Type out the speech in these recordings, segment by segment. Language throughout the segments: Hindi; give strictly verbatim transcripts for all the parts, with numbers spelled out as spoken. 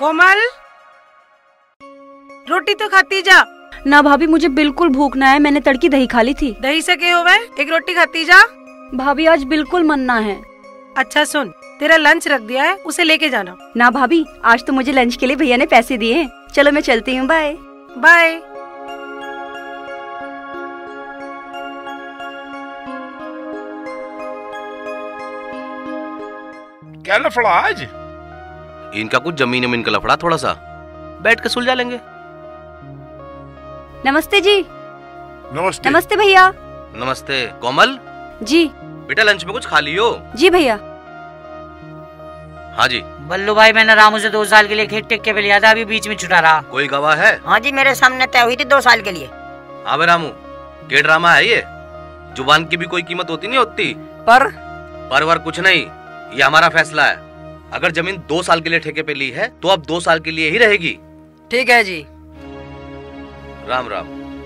कोमल, रोटी तो खाती जा। ना भाभी, मुझे बिल्कुल भूख ना है, मैंने तड़की दही खा ली थी। दही से क्या होवे? एक रोटी खाती जा। भाभी आज बिल्कुल मन ना है। अच्छा सुन, तेरा लंच रख दिया है, उसे लेके जाना। ना भाभी, आज तो मुझे लंच के लिए भैया ने पैसे दिए हैं। चलो मैं चलती हूँ, बाय बाय। क्या लफड़ा आज? इनका कुछ जमीन जमीन का लफड़ा, थोड़ा सा बैठ के सुलझा लेंगे। नमस्ते जी। नमस्ते। नमस्ते भैया। नमस्ते। कोमल जी। बेटा लंच में कुछ खा लियो। जी भैया। हाँ जी। बल्लू भाई, मैंने रामू से दो साल के लिए खेत टेक के पे लिया था, अभी बीच में छुटा रहा। कोई गवाह है? हाँ जी, मेरे सामने तय हुई थी दो साल के लिए। हाँ बे रामू, के ड्रामा है ये? जुबान की भी कोई कीमत होती नहीं होती। पर परवर कुछ नहीं, ये हमारा फैसला है। अगर जमीन दो साल के लिए ठेके पे ली है तो अब दो साल के लिए ही रहेगी। ठीक है जी। राम राम।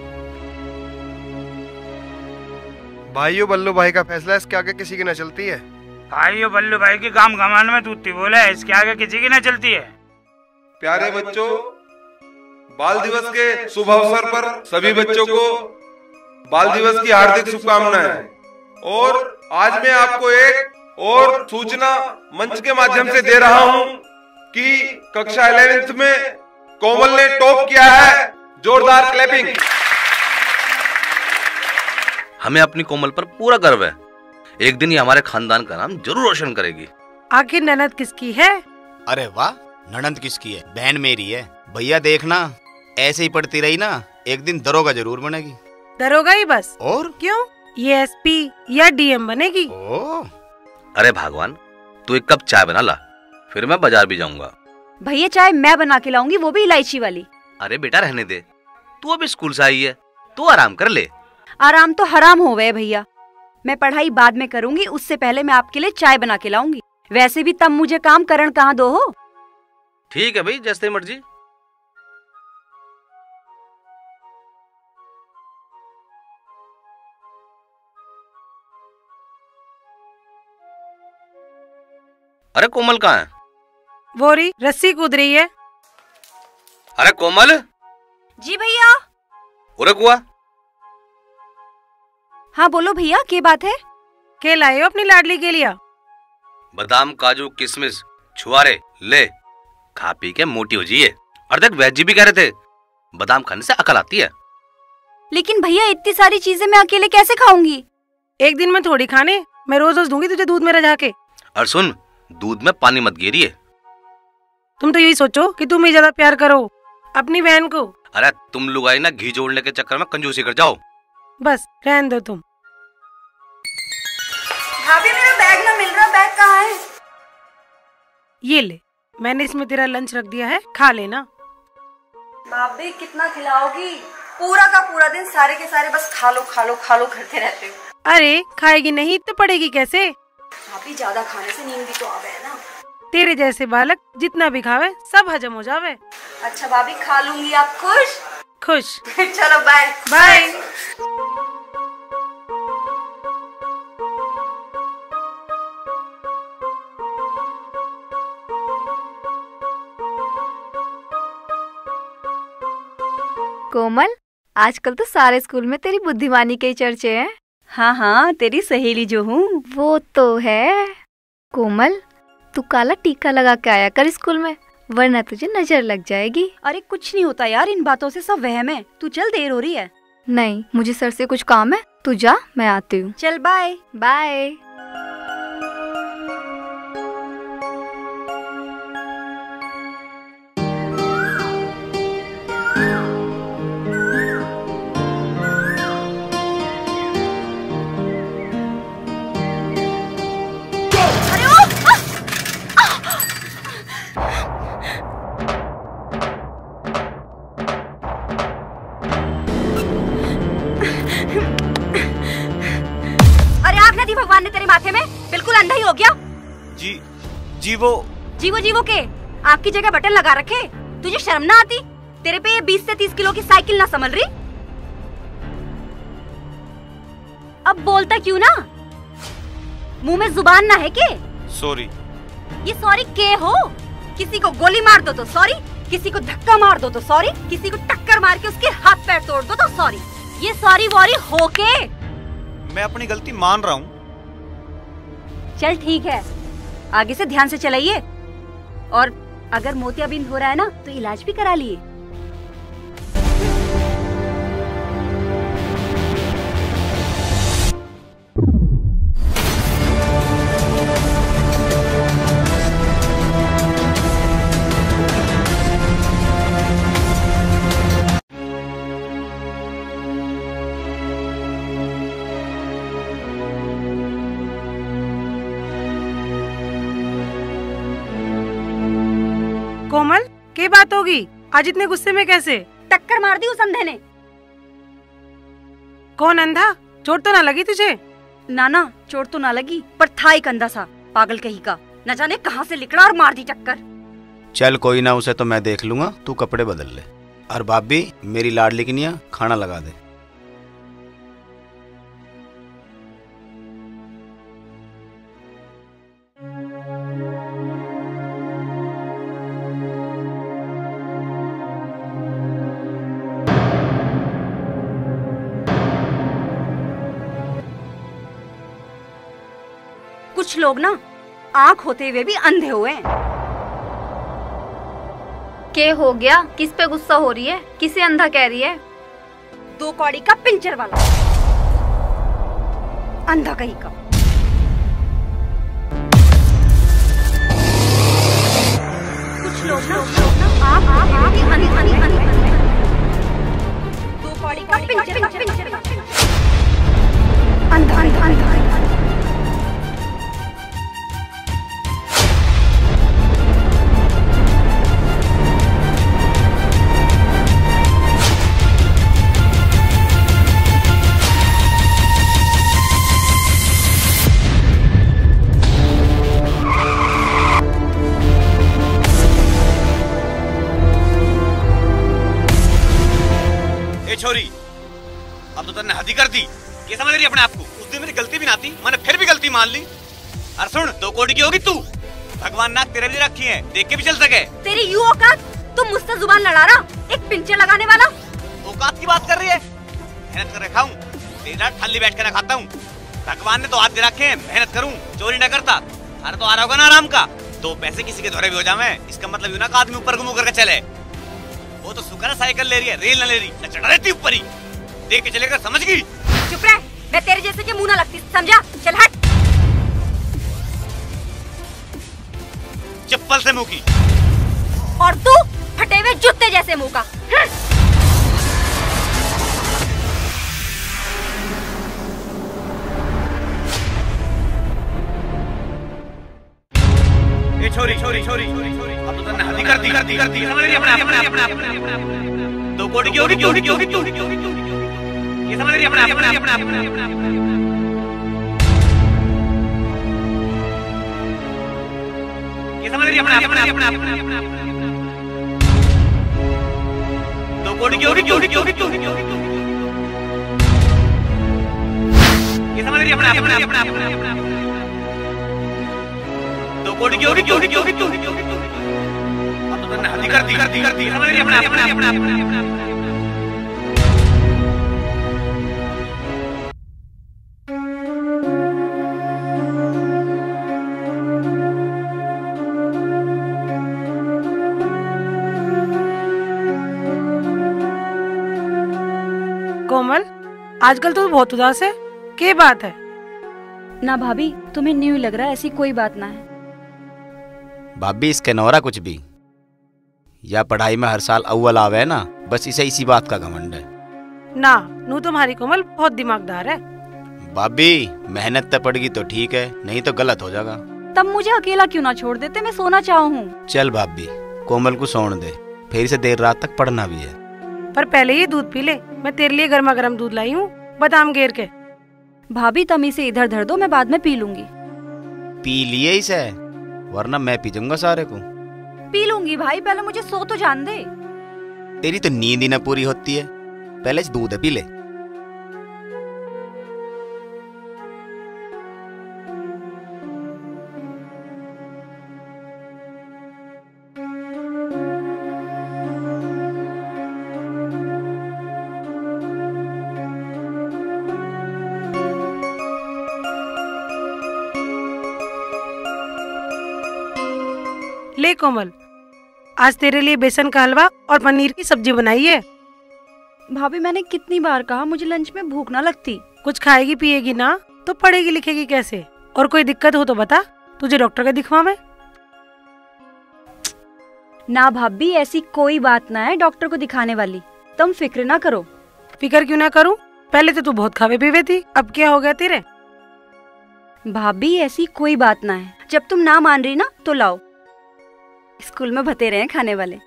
भाइयों, बल्लू भाई का फैसला है, इसके आगे किसी की न चलती है। भाइयों, बल्लू भाई की काम घमान में तूती बोले, इसके आगे किसी की न चलती है। प्यारे बच्चों, बाल दिवस के शुभ अवसर पर सभी बच्चों को बाल दिवस की हार्दिक शुभकामनाएं। और आज मैं आपको एक और सूचना मंच के माध्यम से दे रहा हूं कि कक्षा इलेवेंथ में कोमल ने टॉप किया है। जोरदार क्लैपिंग। हमें अपनी कोमल पर पूरा गर्व है। एक दिन ये हमारे खानदान का नाम जरूर रोशन करेगी। आखिर ननद किसकी है? अरे वाह, ननद किसकी है? बहन मेरी है। भैया देखना, ऐसे ही पढ़ती रही ना, एक दिन दरोगा जरूर बनेगी। दरोगा ही बस? और क्यों, ये एसपी या डीएम बनेगी? ओ अरे भगवान, तू एक कप चाय बना ला, फिर मैं बाजार भी जाऊंगा। भैया चाय मैं बना के लाऊंगी, वो भी इलायची वाली। अरे बेटा रहने दे, तू अभी स्कूल से आई है, तू आराम कर ले। आराम तो हराम हो गए भैया। मैं पढ़ाई बाद में करूंगी, उससे पहले मैं आपके लिए चाय बना के लाऊंगी। वैसे भी तब मुझे काम करण कहाँ दो हो। ठीक है भाई, जैसे मर्जी। अरे कोमल कहाँ है? वो रही, रस्सी कूद रही है। अरे कोमल। जी भैया। उरे कुआ। हाँ बोलो भैया, क्या बात है? क्या लाए हो अपनी लाडली के लिए? बादाम, काजू, किशमिश, छुआरे ले, खा पी के मोटी हो जाइए। और देख वैद जी भी कह रहे थे बादाम खाने से अकल आती है। लेकिन भैया इतनी सारी चीजें मैं अकेले कैसे खाऊंगी? एक दिन में थोड़ी खाने, मैं रोज रोज दूंगी तुझे दूध में रजा के। और सुन, दूध में पानी मत गिरिए। तुम तो यही सोचो कि तुम ही ज्यादा प्यार करो अपनी बहन को। अरे तुम लोग आई ना घी जोड़ने के चक्कर में कंजूसी कर जाओ। बस रहने दो तुम। भाभी मेरा बैग ना मिल रहा, बैग कहाँ है? ये ले, मैंने इसमें तेरा लंच रख दिया है, खा लेना। भाभी कितना खिलाओगी? पूरा का पूरा दिन सारे के सारे बस खा लो खा लो खा लो करते रहते हो। अरे खाएगी नहीं तो पड़ेगी कैसे? भाभी ज्यादा खाने से नींद भी तो आवे है ना। तेरे जैसे बालक जितना भी खावे सब हजम हो जावे। अच्छा भाभी खा लूंगी, आप खुश? खुश। चलो बाय बाय। कोमल, आजकल तो सारे स्कूल में तेरी बुद्धिमानी के ही चर्चे हैं। हाँ हाँ, तेरी सहेली जो हूँ। वो तो है। कोमल, तू काला टीका लगा के आया कर स्कूल में, वरना तुझे नजर लग जाएगी। अरे कुछ नहीं होता यार, इन बातों से सब वहम है। तू चल, देर हो रही है। नहीं, मुझे सर से कुछ काम है, तू जा, मैं आती हूँ। चल बाय बाय। भगवान ने तेरे माथे में, बिल्कुल अंधा ही हो गया। जी जी वो जीवो जीवो के आपकी जगह बटन लगा रखे। तुझे शर्म ना आती? तेरे पे ये बीस से तीस किलो की साइकिल ना संभल रही? अब बोलता क्यों ना? मुंह में जुबान ना है के? सॉरी। ये सॉरी के हो? किसी को गोली मार दो तो सॉरी, किसी को धक्का मार दो तो सॉरी, किसी को टक्कर मार के उसके हाथ पैर तोड़ दो तो सॉरी। ये सॉरी वॉरी होके मैं अपनी गलती मान रहा हूँ। चल ठीक है, आगे से ध्यान से चलाइए, और अगर मोतियाबिंद हो रहा है ना तो इलाज भी करा लिए। कोमल, क्या बात होगी आज इतने गुस्से में कैसे? टक्कर मार दी उस अंधे ने। कौन अंधा? चोट तो ना लगी तुझे? ना ना, चोट तो ना लगी, पर था एक अंधा सा पागल कहीं का, न जाने कहां से निकला और मार दी टक्कर। चल कोई ना, उसे तो मैं देख लूंगा, तू कपड़े बदल ले। और भाभी, मेरी लाडली कनिया खाना लगा दे। कुछ लोग ना आँख होते हुए भी अंधे हुए हैं। क्या हो गया? किस पे गुस्सा हो रही है? किसे अंधा कह रही है? दो कौड़ी का पिंचर वाला अंधा कहीं का। कुछ लोग ना आँख होते हुए भी अंधे अंधे अंधे दो कौड़ी का पिंचर पिंचर अंधा अंधा अंधा। छोरी, अब तो तन्ने हद ही कर दी। ये समझ रही है अपने आप को? उस दिन मेरी गलती भी ना थी, मैंने फिर भी गलती मान ली। और सुन, दो कोड़ी की होगी तू, भगवान नाक तेरे भी रखी है, देख के भी चल सके। तेरी यू औकात, तुम मुझसे जुबान लड़ा रहा, एक पिंचर लगाने वाला। औकात की बात कर रही है? मेहनत कर रखा हूँ, तेरा ठल्ली बैठ कर खाता हूँ। भगवान ने तो हाथ दे रखे हैं, मेहनत करूँ, चोरी न करता। अरे तो आ रहा होगा ना आराम का, दो पैसे किसी के धोरे भी हो जावे, इसका मतलब यूं ना कि आदमी ऊपर घूम करके चले। वो तो शुक्र है साइकिल ले रही है, रेल न ले रही, न चढ़ा रहती ऊपर ही। देख के चलेगा, समझ गई? चुप रह, मैं तेरे जैसे के मुंह ना लगती, समझा? चल हट। चप्पल से मुंह की। और तू फटे हुए जूते जैसे मुंह का। ये छोरी छोरी छोरी छोरी छोरी, अब तो तन्ने हद ही कर दी कर दी कर दी। समझ रही है अपने अपने अपने अपने दो कोड़ी की होगी होगी होगी होगी होगी। ये समझ रही है अपने अपने अपने अपने ये समझ रही है अपने अपने अपने अपने दो कोड़ी की होगी होगी होगी होगी। ये समझ रही है अपने अपने अपने अपने दो कोड़ी की होगी होगी होगी होगी। अब तो तन्ने हद ही कर दी कर दी कर दी। समझ रही है अपने अपने अपने अपने कोमल, आजकल तो बहुत उदास है, क्या बात है? ना भाभी, तुम्हें न्यू लग रहा है, ऐसी कोई बात ना है। भाभी, इसके नौरा कुछ भी या पढ़ाई में हर साल अव्वल आवे है ना, बस इसे इसी बात का घमंड है ना। नू तुम्हारी कोमल बहुत दिमागदार है। भाभी, मेहनत तो पड़ेगी तो ठीक है, नहीं तो गलत हो जाएगा। तब मुझे अकेला क्यों ना छोड़ देते, मैं सोना चाहूँ। चल भाभी, कोमल को सोने दे, फिर से देर रात तक पढ़ना भी है। पर पहले ये दूध पी ले, मैं तेरे लिए गर्मा गर्म दूध लाई हूँ, बादाम घेर के। भाभी, तमी से इधर धर दो, मैं बाद में पी लूंगी। पी लिए इसे, वरना मैं पी जाऊंगा सारे को। पी लूंगी भाई, पहले मुझे सो तो जान दे। तेरी तो नींद ही न पूरी होती है, पहले दूध है पी ले। ले कोमल, आज तेरे लिए बेसन का हलवा और पनीर की सब्जी बनाई है। भाभी मैंने कितनी बार कहा मुझे लंच में भूख ना लगती। कुछ खाएगी पिएगी ना तो पढ़ेगी लिखेगी कैसे? और कोई दिक्कत हो तो बता, तुझे डॉक्टर का दिखवा मैं। ना भाभी, ऐसी कोई बात ना है डॉक्टर को दिखाने वाली, तुम फिक्र ना करो। फिक्र क्यों ना करूं? पहले तो तू बहुत खावे पीवे थी, अब क्या हो गया तेरे? भाभी ऐसी कोई बात ना है, जब तुम ना मान रही ना तो लाओ, स्कूल में भतेरे हैं खाने वाले।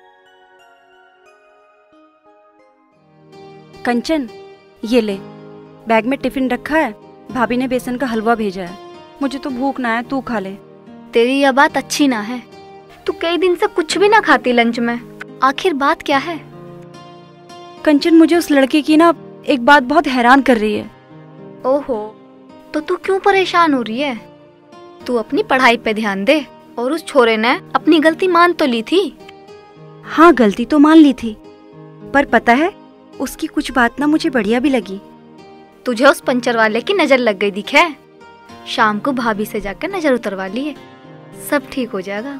कंचन ये ले, बैग में टिफिन रखा है, भाभी ने बेसन का हलवा भेजा है, मुझे तो भूख ना है, तू खा ले। तेरी यह बात अच्छी ना है, तू कई दिन से कुछ भी ना खाती लंच में, आखिर बात क्या है? कंचन मुझे उस लड़के की ना एक बात बहुत हैरान कर रही है। ओहो, तो तू क्यों परेशान हो रही है? तू अपनी पढ़ाई पे ध्यान दे। और उस छोरे ने अपनी गलती मान तो ली थी। हाँ गलती तो मान ली थी, पर पता है उसकी कुछ बात ना मुझे बढ़िया भी लगी। तुझे उस पंचर वाले की नजर लग गई दिखे? शाम को भाभी से जाकर नजर उतरवा लिए, सब ठीक हो जाएगा।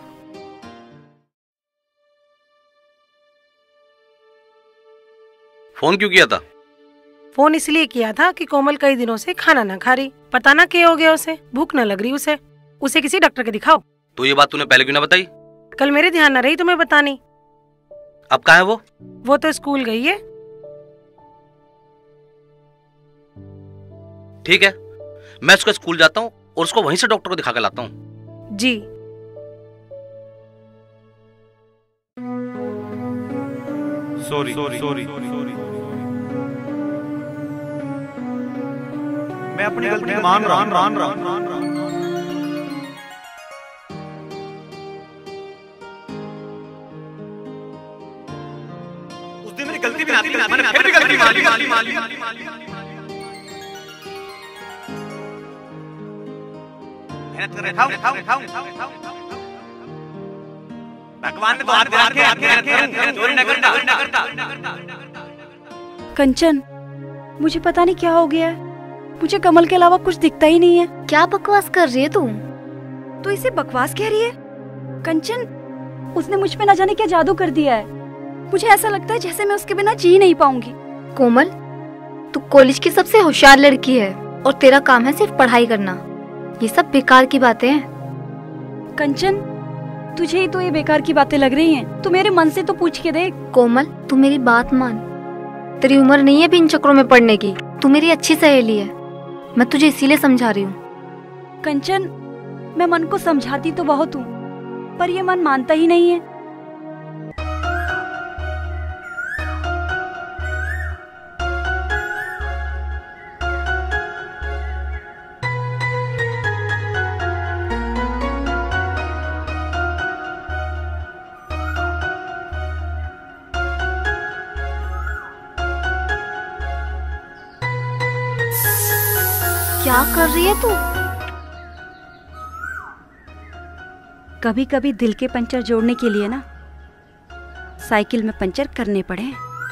फोन क्यों किया था? फोन इसलिए किया था कि कोमल कई दिनों से खाना ना खा रही, पता ना क्या हो गया उसे, भूख न लग रही उसे, उसे किसी डॉक्टर के दिखाओ। तो ये बात तूने पहले क्यों ना बताई? कल मेरे ध्यान न रही तुम्हें बतानी। अब कहाँ है वो? वो तो स्कूल गई है। ठीक है, मैं उसका स्कूल जाता हूँ और उसको वहीं से डॉक्टर को दिखा कर लाता हूँ। जी। सॉरी सॉरी सॉरी मैं अपनी गलती मान रहा हूं मान रहा हूं। उस दिन मेरी गलती भी ना थी, मैंने फिर भी गलती मान ली मान ली मान ली मान ली मान ली मेहनत कर रहा हूं, भगवान ने तो हाथ दे रखे, चोरी न करता। कंचन मुझे पता नहीं क्या हो गया है, मुझे कमल के अलावा कुछ दिखता ही नहीं है। क्या बकवास कर रही है तू? तो इसे बकवास कह रही है? कंचन उसने मुझ पे न जाने क्या जादू कर दिया है, मुझे ऐसा लगता है जैसे मैं उसके बिना जी नहीं पाऊंगी। कोमल, तू कॉलेज की सबसे होशियार लड़की है और तेरा काम है सिर्फ पढ़ाई करना, ये सब बेकार की बातें हैं। कंचन तुझे ही तो ये बेकार की बातें लग रही हैं, तू मेरे मन से तो पूछ के देख। कोमल तू मेरी बात मान, तेरी उम्र नहीं है भी इन चक्रों में पड़ने की, तू मेरी अच्छी सहेली है, मैं तुझे इसीलिए समझा रही हूँ। कंचन मैं मन को समझाती तो बहुत हूँ, पर ये मन मानता ही नहीं है। क्या कर रही है तू? कभी कभी दिल के पंचर जोड़ने के लिए ना साइकिल में पंचर करने पड़े।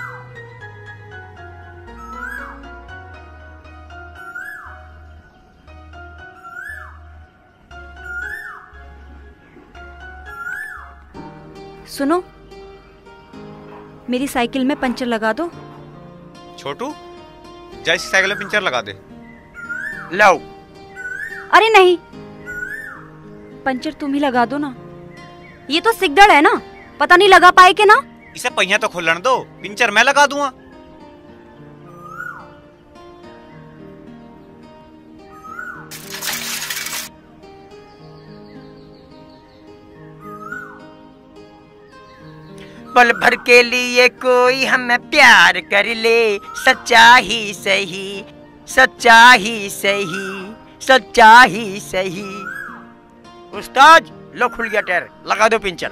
सुनो, मेरी साइकिल में पंचर लगा दो। छोटू जैसी साइकिल में पंचर लगा दे। लाओ। अरे नहीं, पंचर तुम ही लगा दो ना, ये तो सिगदड़ है ना, पता नहीं लगा पाए कि ना। इसे पहिया तो खोलने दो, पंचर मैं लगा दूंगा। पल भर के लिए कोई हमें प्यार कर ले, सच्चा ही सही सच्चा ही सही सच्चा ही सही। उस्ताद लो खुल गया टायर, लगा दो पंचर।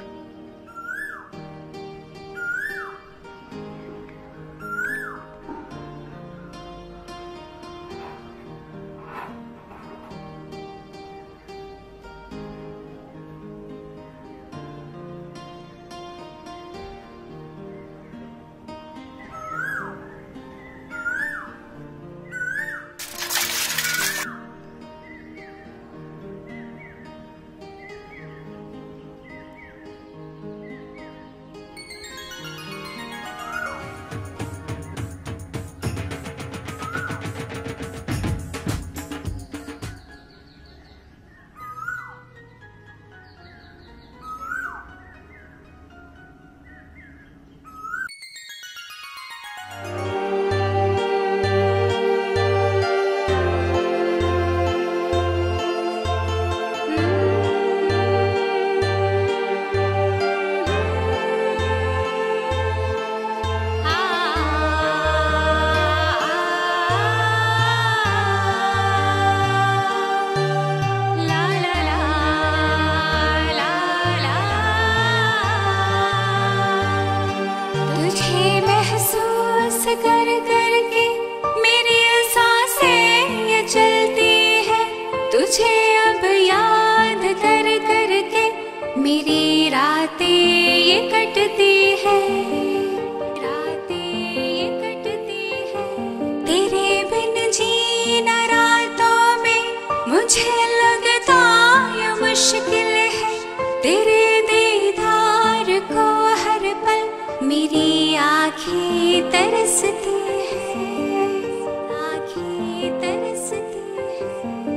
तुझे अब याद कर कर के मेरी रातें ये कटती है, रातें ये कटती है। तेरे बिन जीना रातों में मुझे लगता ये मुश्किल है। तेरे दीदार को हर पल मेरी आँखें तरसती है, आँखें तरसती है।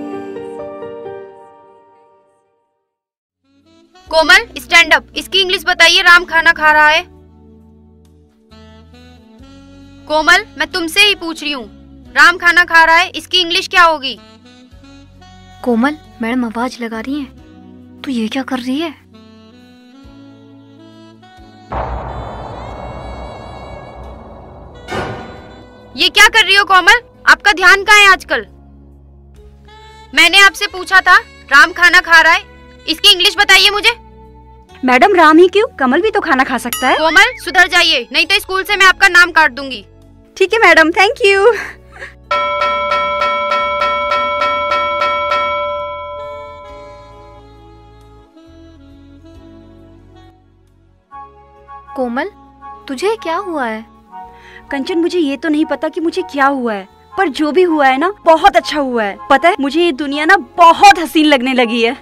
कोमल स्टैंड अप, इसकी इंग्लिश बताइए। राम खाना खा रहा है। कोमल मैं तुमसे ही पूछ रही हूँ, राम खाना खा रहा है, इसकी इंग्लिश क्या होगी? कोमल मैडम आवाज लगा रही हैं। तू ये क्या कर रही है? ये क्या कर रही हो कोमल? आपका ध्यान कहाँ है आजकल? मैंने आपसे पूछा था राम खाना खा रहा है, इसकी इंग्लिश बताइए मुझे। मैडम राम ही क्यों, कमल भी तो खाना खा सकता है। कोमल सुधर जाइए, नहीं तो स्कूल से मैं आपका नाम काट दूंगी। ठीक है मैडम, थैंक यू। कोमल तुझे क्या हुआ है? कंचन मुझे ये तो नहीं पता कि मुझे क्या हुआ है, पर जो भी हुआ है ना बहुत अच्छा हुआ है। पता है मुझे ये दुनिया ना बहुत हसीन लगने लगी है।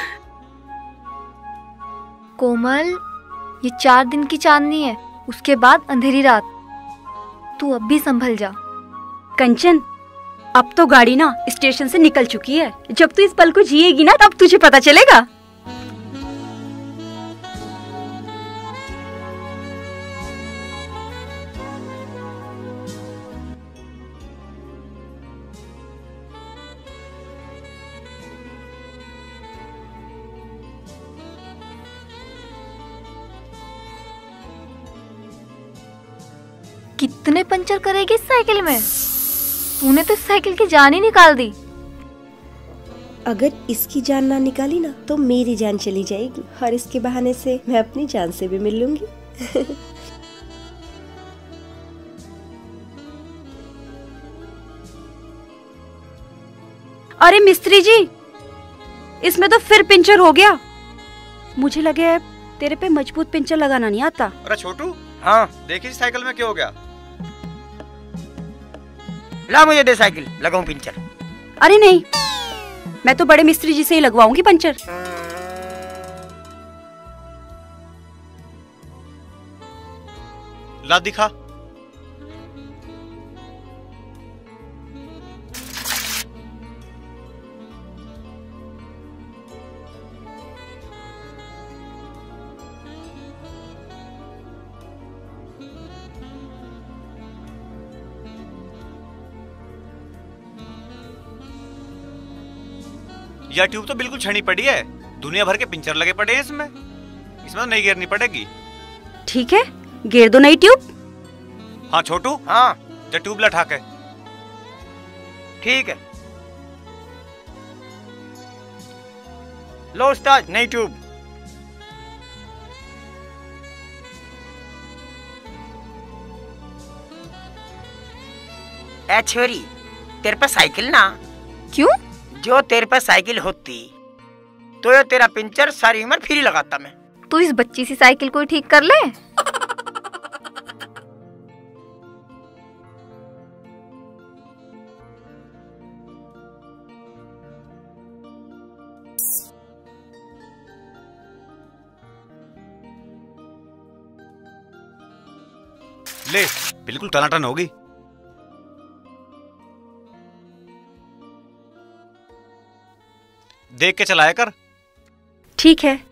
कोमल ये चार दिन की चांदनी है, उसके बाद अंधेरी रात। तू अब भी संभल जा। कंचन अब तो गाड़ी ना स्टेशन से निकल चुकी है, जब तू इस पल को जिएगी ना तब तुझे पता चलेगा। कितने पंचर करेगी इस साइकिल में? तूने तो इस साइकिल की जान ही निकाल दी। अगर इसकी जान ना निकाली ना तो मेरी जान चली जाएगी, और इसके बहाने से मैं अपनी जान से भी मिल लूंगी। अरे मिस्त्री जी, इसमें तो फिर पंचर हो गया। मुझे लगे तेरे पे मजबूत पंचर लगाना नहीं आता। अरे छोटू, हाँ देखिए साइकिल में क्या हो गया। ला मुझे दे साइकिल, लगाऊं पंचर। अरे नहीं, मैं तो बड़े मिस्त्री जी से ही लगवाऊंगी पंचर। ला दिखा। यह ट्यूब तो बिल्कुल छनी पड़ी है, दुनिया भर के पिंचर लगे पड़े हैं इसमें। इसमें तो नई गियरनी पड़ेगी। ठीक है, गिर दो नई ट्यूब। हाँ छोटू, हाँ जो ट्यूब लठा के। ठीक है, लो उस्ताद नई ट्यूब। ए छोरी, तेरे पास साइकिल ना? क्यों? जो तेरे पास साइकिल होती तो ये तेरा पंचर सारी उम्र फ्री लगाता मैं। तू इस बच्ची सी साइकिल को ठीक कर ले। ले, बिल्कुल टनाटन होगी। देख के चलाया कर। ठीक है।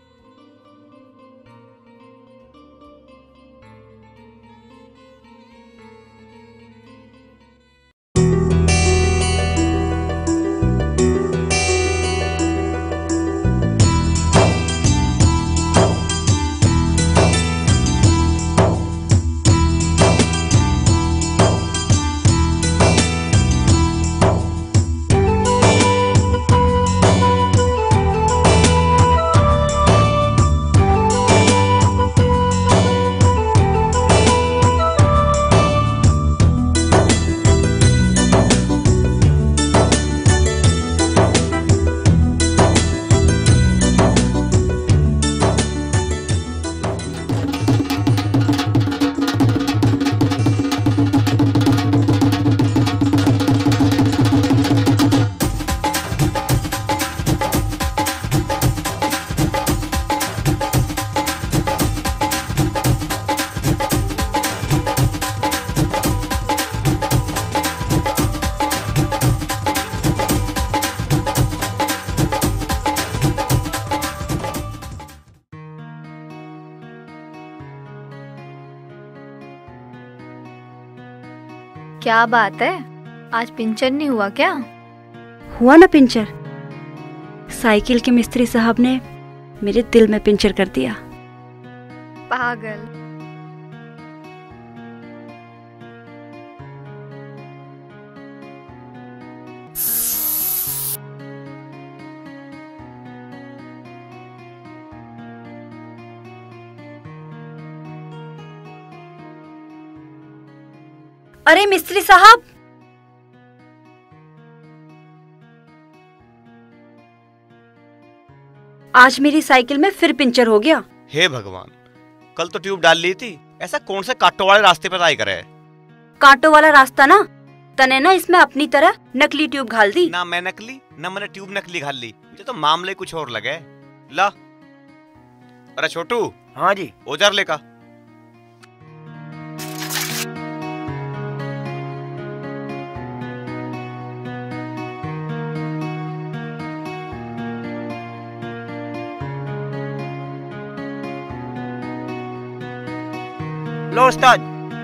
क्या बात है, आज पिंचर नहीं हुआ क्या? हुआ ना पिंचर। साइकिल के मिस्त्री साहब ने मेरे दिल में पिंचर कर दिया। पागल। अरे मिस्त्री साहब, आज मेरी साइकिल में फिर पंचर हो गया। हे भगवान, कल तो ट्यूब डाल ली थी, ऐसा कौन से कांटों वाले रास्ते पर आई करे? कांटों वाला रास्ता ना, तने ना इसमें अपनी तरह नकली ट्यूब घाल दी। ना मैं नकली, ना मैंने ट्यूब नकली घाल ली, मुझे तो मामले कुछ और लगे। ला, अरे छोटू। हाँ जी। औजार लेका। लो उस्ताद।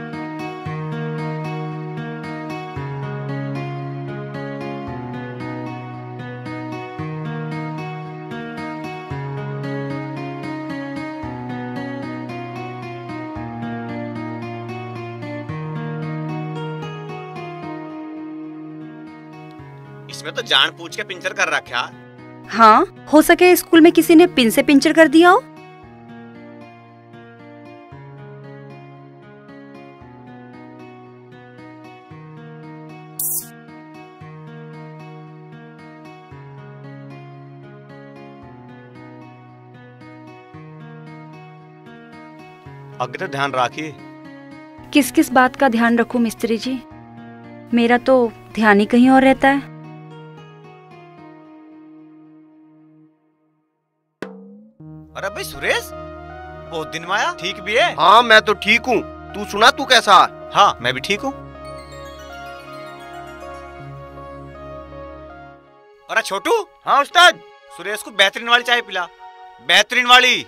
इसमें तो जान पूछ के पिंचर कर रखा। हाँ, हो सके स्कूल में किसी ने पिन से पिंचर कर दिया हो। आगे तो ध्यान रखिए। किस किस बात का ध्यान रखूं मिस्त्री जी? मेरा तो ध्यान ही कहीं और रहता है। अरे भाई सुरेश, बहुत दिन में आया, ठीक भी है? हाँ मैं तो ठीक हूँ, तू सुना, तू कैसा है? हाँ मैं भी ठीक हूँ। अरे छोटू। हाँ उस्ताद। सुरेश को बेहतरीन वाली चाय पिला, बेहतरीन वाली।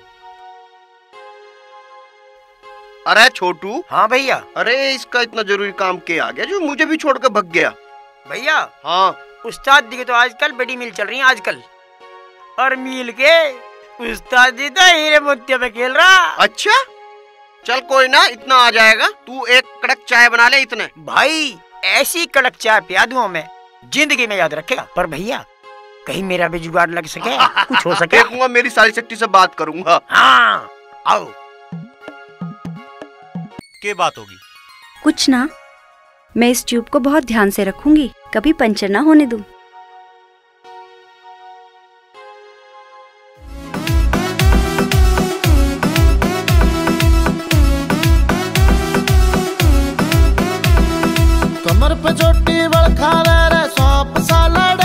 अरे छोटू। हाँ भैया। अरे इसका इतना जरूरी काम क्या आ गया जो मुझे भी छोड़कर भग गया? भैया। हाँ उस्ताद जी की तो आजकल बड़ी मिल चल रही है आजकल, और मिल के उस्ताद जी तो हीरे मोतियों पे खेल रहा। अच्छा चल कोई ना, इतना आ जाएगा। तू एक कड़क चाय बना ले इतने। भाई ऐसी कड़क चाय पिया दूं मैं, जिंदगी में याद रखेगा। पर भैया कहीं मेरा भी जुगाड़ लग सके, कुछ हो सके। देखूंगा, मेरी साली शक्ति से बात करूंगा। हाँ आओ। क्या बात होगी? कुछ ना, मैं इस ट्यूब को बहुत ध्यान से रखूंगी, कभी पंचर ना होने दूं। कमर पे चोटी बड़खा रे सौंप सालड़,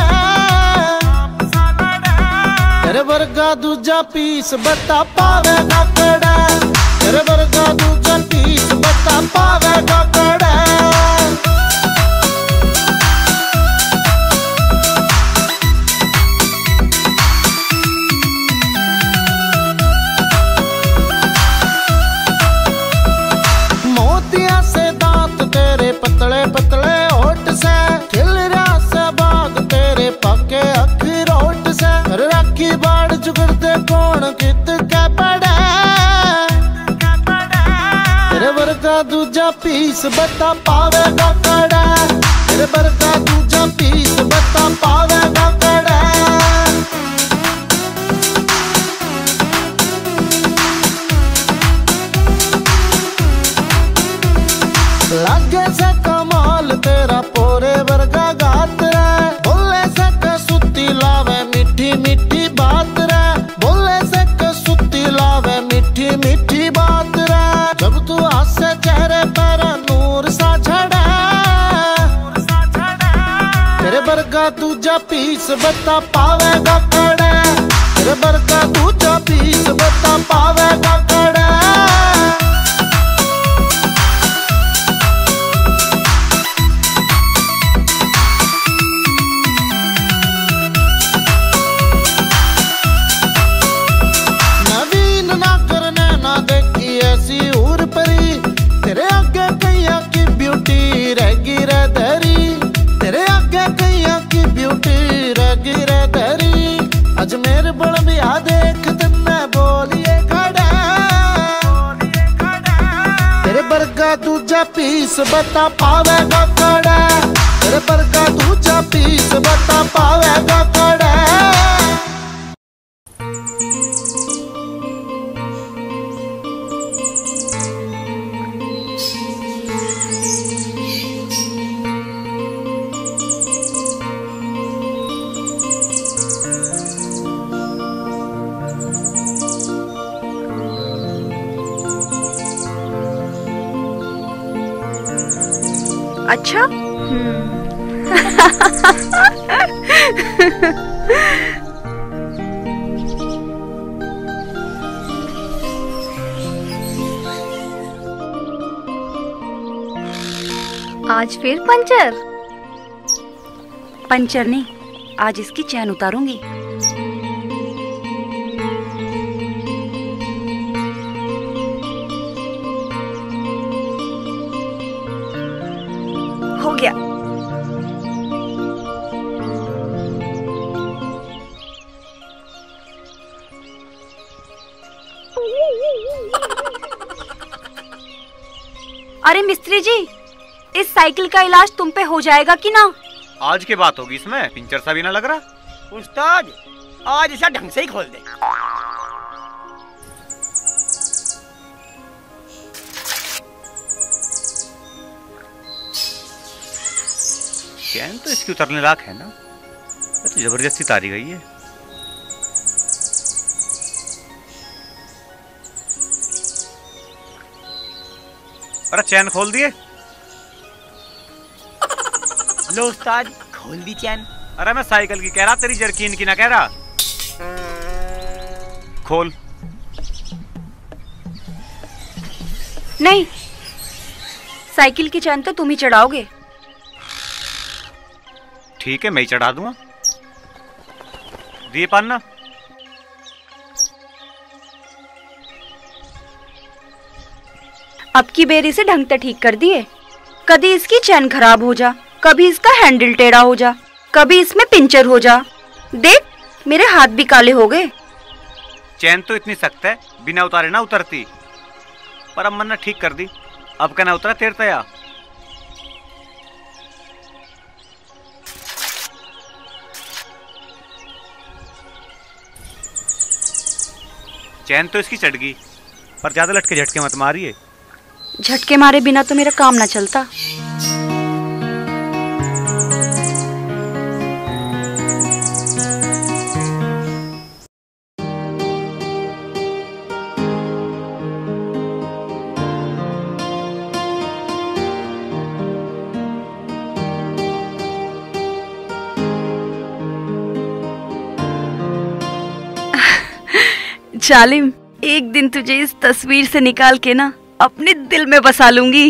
तेरे वर्गा दूजा पीस बता पावेगा कड़ा, तेरे वर्गा दूजा पीस बता पावेगा कड़ा। मोतिया से दांत तेरे पतले पतले होठ से, खिलरा से बाग तेरे पके अखरोट से, राखी बाड़ चुगड़ते कौन कित के पड़े, तेरे वर्गा दूजा पीस बता पावेगा कड़ा, तेरे वर्गा दूजा पीस बता पावेगा कड़ा। लागे से कमाल तेरा पोरे वर्गा गात रे, बोले से कसुती लावे मीठी मीठी बात रे, बोले से कसुती लावे मीठी मीठी बात रे, जब तू हासे चेहरे पर नूर सा झड़े, तेरे वर्गा दूजा पीस बता पावेगा कड़े, तेरे वर्गा दूजा पीस बता पावेगा कड़े। ऐसी उर परी तेरे आगे कैया की ब्यूटी रहेगी रे अजमेर बड़ बिया देख तन्ने बोलिए खड़ा, तेरे बरगा दूजा पीस बता पावेगा कड़ा, तेरे बरगा दूजा पीस बता पावेगा कड़ा। अच्छा आज फिर पंचर? पंचर नहीं, आज इसकी चैन उतारूंगी। हो गया। अरे मिस्त्री जी, इस साइकिल का इलाज तुम पे हो जाएगा कि ना? आज की बात होगी, इसमें पिंचर सा भी ना लग रहा। उस्ताद आज इसे ढंग से ही खोल दे। चैन तो इसकी उतरने लायक है ना, तो जबरदस्ती तारी गई है। अरे चैन खोल दिए? लो उस्ताद, खोल दी चैन। अरे मैं साइकिल की कह रहा, तेरी जरकीन की ना कह रहा। खोल। नहीं, साइकिल की चैन तो तुम ही चढ़ाओगे। ठीक है, मैं ही चढ़ा दूंगा। दिए पान्ना। अब की बेरी से ढंग से ठीक कर दिए। कभी इसकी चैन खराब हो जा, कभी इसका हैंडल टेढ़ा हो जा, कभी इसमें पिंचर हो जा। देख, मेरे हाथ भी काले हो गए। चैन तो इतनी सख्त है, बिना उतारे ना उतरती, पर अब मैंने ठीक कर दी। अब का ना उतरा तेर तया। चैन तो इसकी चढ़ गई, पर ज्यादा लटके झटके मत मारिए। झटके मारे बिना तो मेरा काम ना चलता। जालिम, एक दिन तुझे इस तस्वीर से निकाल के ना अपने दिल में बसा लूंगी।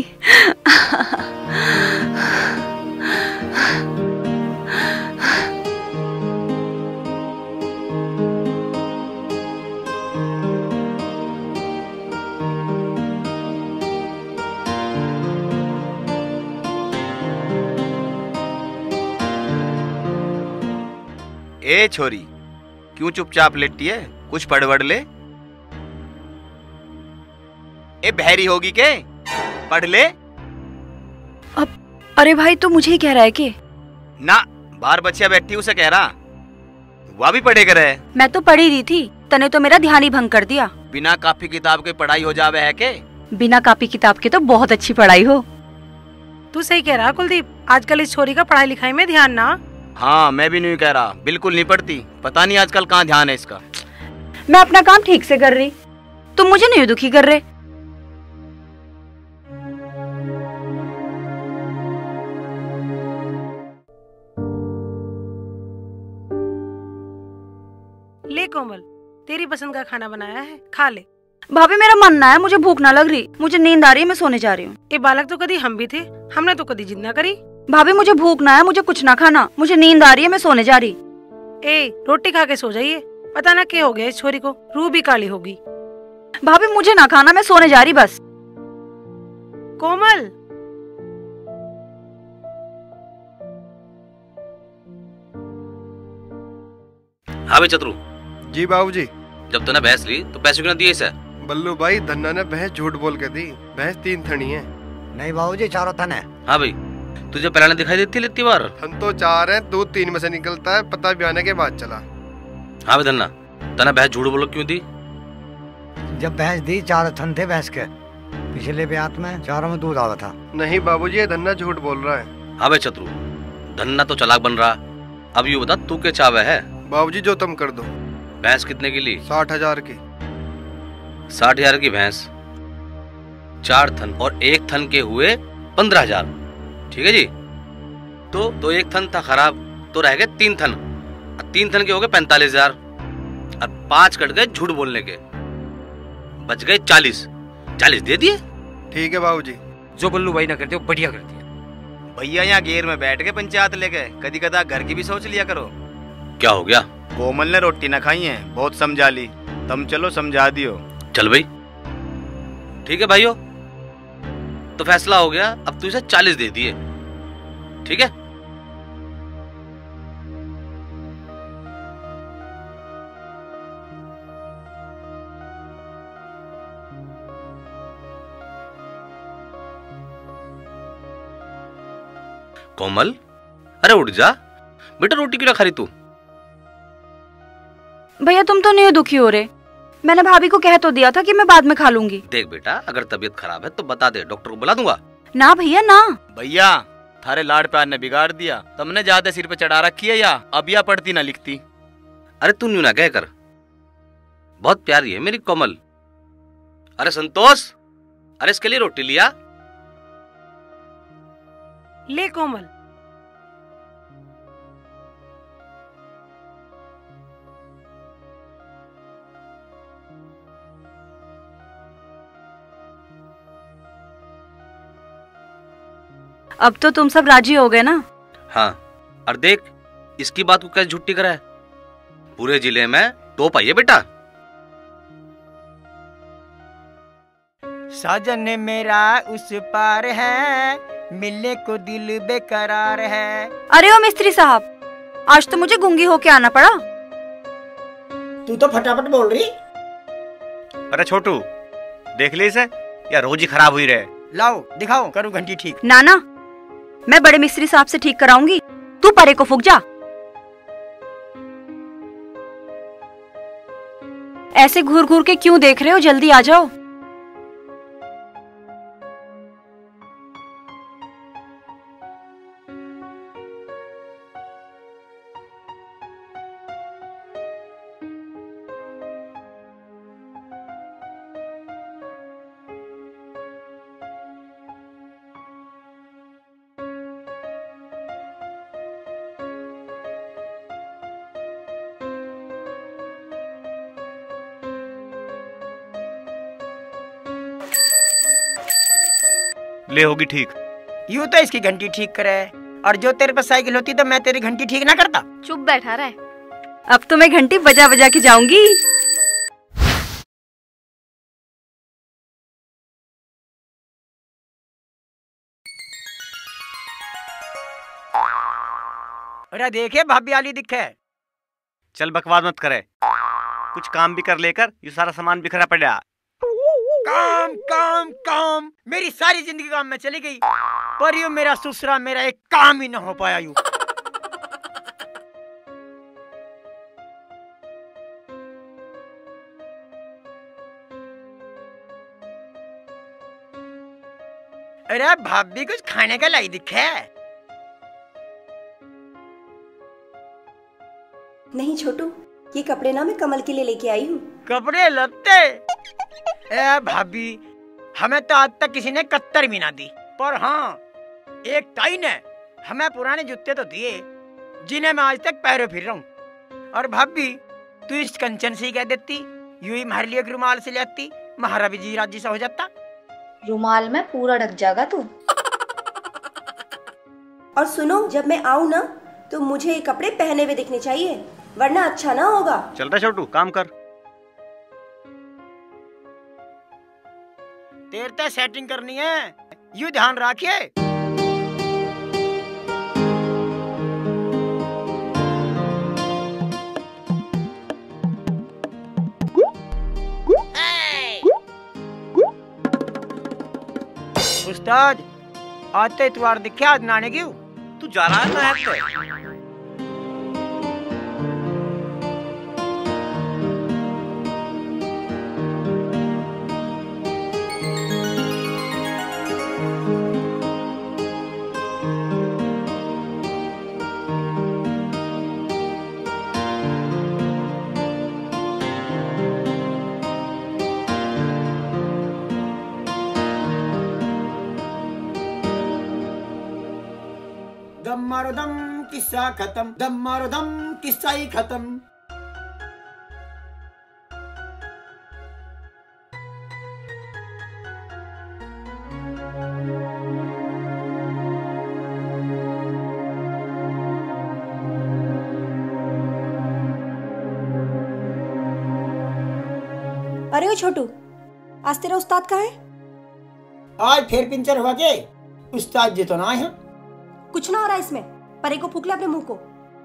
ए छोरी, क्यों चुपचाप लेटी है? कुछ पढ़ ले। ए बहरी होगी के? पढ़ ले। अब अरे भाई, तू मुझे ही कह रहा है कि? ना, बाहर बच्चिया बैठी उसे कह रहा। वह भी पढ़े कर है। मैं तो पढ़ी रही थी, तने तो मेरा ध्यान ही भंग कर दिया। बिना कापी किताब के पढ़ाई हो जावे है के? बिना कापी किताब के तो बहुत अच्छी पढ़ाई हो। तू सही कह रहा कुलदीप, आजकल इस छोरी का पढ़ाई लिखाई में ध्यान ना। हाँ, मैं भी नहीं कह रहा, बिल्कुल नहीं पढ़ती। पता नहीं आजकल कहाँ ध्यान है इसका। मैं अपना काम ठीक से कर रही, तुम मुझे नहीं दुखी कर रहे। ले कोमल, तेरी पसंद का खाना बनाया है, खा ले। भाभी, मेरा मन ना है, मुझे भूख ना लग रही, मुझे नींद आ रही है, मैं सोने जा रही हूँ। ये बालक तो कभी हम भी थे, हमने तो कभी जिद ना करी। भाभी, मुझे भूख ना है, मुझे कुछ ना खाना, मुझे नींद आ रही है, मैं सोने जा रही। ए, रोटी खा के सो जाइए, पता ना क्या हो गया इस छोरी को, रूह भी काली होगी। भाभी, मुझे ना खाना, मैं सोने जा रही बस। कोमल, हाँ भाई चतुरु, जी बाबूजी। जब तूने भैंस ली तो पैसे क्यों दिए इसे? बल्लू भाई, धन्ना ने भैंस झूठ बोल के दी। भैंस तीन थनी है। नहीं बाबूजी, चारों थन है। हाँ भाई, तुझे पहले दिखाई देती है इतनी बार? थन तो चार है, दूध तीन में से निकलता है, पता भी आने के बाद चला। हाँ भाई धन्ना, तने भैंस झूठ बोलो क्यों दी? जब भैंस दी चार थन थे भैंस के, पिछले ब्यात में चारों में दूध आवा था। नहीं बाबूजी, ये धन्ना झूठ बोल रहा है। हाँ भाई चतुर, धन्ना तो चालाक बन रहा। अब ये बता तू क्या चावे है? बाबूजी जो तुम कर दो। भैंस कितने की ली? साठ हजार की। साठ हजार की भैंस, चार थन और एक थन के हुए पंद्रह हजार। ठीक है जी। तो तो एक थन था खराब, तो रह गए तीन थन। तीन थन के हो गए पैंतालीस हजार और पांच कट गए झूठ बोलने के, बच गए चालीस। चालीस दे दिए। ठीक है बाबूजी। जो बल्लू भाई ना करते वो बढ़िया करती है। भैया यहाँ गेर में बैठ के पंचायत लेके कदी कदा घर की भी सोच लिया करो। क्या हो गया? कोमल ने रोटी ना खाई है, बहुत समझा ली। तुम चलो समझा दियो। चल भाई। ठीक है भाइयों, तो फैसला हो गया। अब तू इसे चालीस दे दिए। ठीक है। कोमल, अरे उठ जा बेटा, रोटी क्यों ना खा रही तू? भैया तुम तो नहीं दुखी हो रहे? मैंने भाभी को कह तो दिया था कि मैं बाद में खा लूंगी। देख बेटा, अगर तबीयत खराब है तो बता दे, डॉक्टर को बुला दूंगा। ना भैया ना। भैया थारे लाड प्यार ने बिगाड़ दिया। तुमने ज्यादा सिर पे चढ़ा रखी है, या अब या पढ़ती ना लिखती। अरे तू न्यू ना कह कर, बहुत प्यारी है मेरी कोमल। अरे संतोष, अरे इसके लिए रोटी लिया। ले कोमल। अब तो तुम सब राजी हो गए ना? हाँ, और देख इसकी बात को कैसे झुट्टी करा है। पूरे जिले में टॉप आई है बेटा। साजन मेरा उस पार है, मिलने को दिल बेकरार है। अरे ओ मिस्त्री साहब, आज तो मुझे गूंगी होके आना पड़ा। तू तो फटाफट बोल रही। अरे छोटू, देख ले इसे, या रोज ही खराब हुई रहे। लाओ दिखाओ, करूँ घंटी ठीक। ना ना, मैं बड़े मिस्त्री साहब से ठीक कराऊंगी, तू परे को फूक जा। ऐसे घूर घूर के क्यों देख रहे हो? जल्दी आ जाओ। ले होगी ठीक। यूं तो इसकी घंटी ठीक करे, और जो तेरे पास साइकिल होती तो मैं तेरी घंटी ठीक ना करता। चुप बैठा रहे। अब तो मैं घंटी बजा बजा के जाऊंगी। अरे देखे भाभी वाली दिखे। चल बकवास मत करे, कुछ काम भी कर लेकर ये सारा सामान बिखरा पड़ा। काम काम काम, मेरी सारी जिंदगी काम में चली गई, पर यूं मेरा ससुरा मेरा एक काम ही ना हो पाया। यूं अरे भाभी कुछ खाने का लाई दिखे। नहीं छोटू, ये कपड़े ना मैं कमल के लिए लेके आई हूँ। कपड़े लत्ते? ए भाभी, हमें तो आज तक किसी ने कत्तर भी ना दी, पर हाँ एक ताई ने हमें पुराने जूते तो दिए जिन्हें मैं आज तक पैरों फिर रहा हूँ। और भाभी तू इस कंचन से ही कह देती, यूं ही हमारे लिए एक रुमाल से लेती, महाराज जी राजी सा हो जाता। रुमाल में पूरा ढक जाएगा तू। और सुनो, जब मैं आऊँ ना तो मुझे ये कपड़े पहने हुए दिखने चाहिए, वरना अच्छा ना होगा। चल रहा छोटू, काम कर। तेरे तो सेटिंग करनी है, यूं ध्यान रखिए। उस्ताद आज तो इतवार दिखे, आज नाने क्यों? तू जा रहा है ना है? दम मारो दम किस्सा खत्म, दम मारो दम किस्सा ही खत्म। अरे ओ छोटू, आज तेरा उस्ताद कहाँ है? आज फिर पिंचर हुआ के उस्ताद जी तो ना आए हैं। कुछ ना हो रहा इसमें, परे को फूक ले अपने मुंह को।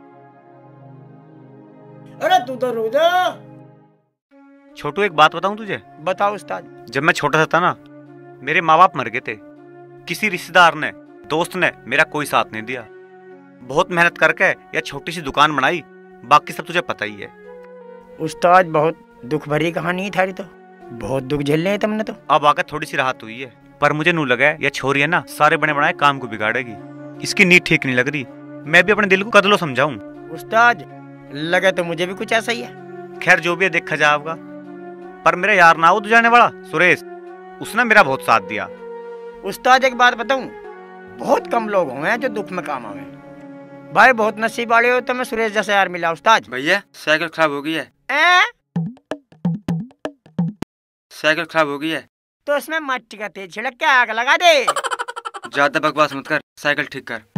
अरे तू तो रो जा। छोटू एक बात बताऊं तुझे? बताओ उस्ताद। जब मैं छोटा सा था ना, मेरे माँ बाप मर गए थे। किसी रिश्तेदार ने, दोस्त ने मेरा कोई साथ नहीं दिया। बहुत मेहनत करके या छोटी सी दुकान बनाई, बाकी सब तुझे पता ही है। उस्ताद बहुत दुख भरी कहानी थारी तो, बहुत दुख झेलने हैं तुमने तो। अब आकर थोड़ी सी राहत हुई है, पर मुझे नू लगा यह छोरी है ना सारे बने बनाए काम को बिगाड़ेगी। इसकी नींद ठीक नहीं लग रही। मैं भी अपने दिल को कदलो समझाऊं। उस्ताद लगा तो मुझे भी कुछ ऐसा ही है। खैर जो भी है देखा जाएगा। पर मेरा यार ना हो तो जाने वाला सुरेश, उसने मेरा बहुत साथ दिया। उस्ताद एक बात बताऊं, बहुत कम लोग हुए हैं जो दुख में काम आवे। भाई बहुत नसीब वाले हो, तो मैं सुरेश जैसा यार मिला। उस्ताद भैया साइकिल खराब हो गई है। ए? साइकिल खराब हो गई है तो उसमें मट्टी का तेल छिड़क के आग लगा दे। ज्यादा बकवास मत कर, साइकिल ठीक कर।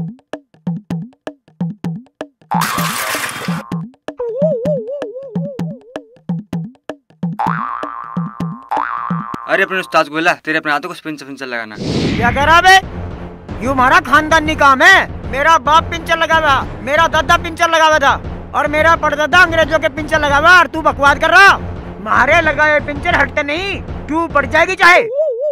अरे अपने उस्ताद को बोला तेरे अपने हाथों को पिंचर पिंचर लगाना। क्या कर रहा बे? यू हमारा खानदानी काम है। मेरा बाप पिंचर लगा हुआ, मेरा दादा पिंचर लगा हुआ था, और मेरा परदादा अंग्रेजों के पिंचर लगा हुआ। और तू बकवास कर रहा? मारे लगाए पिंचर हटते नहीं, तू पड़ जाएगी चाहे।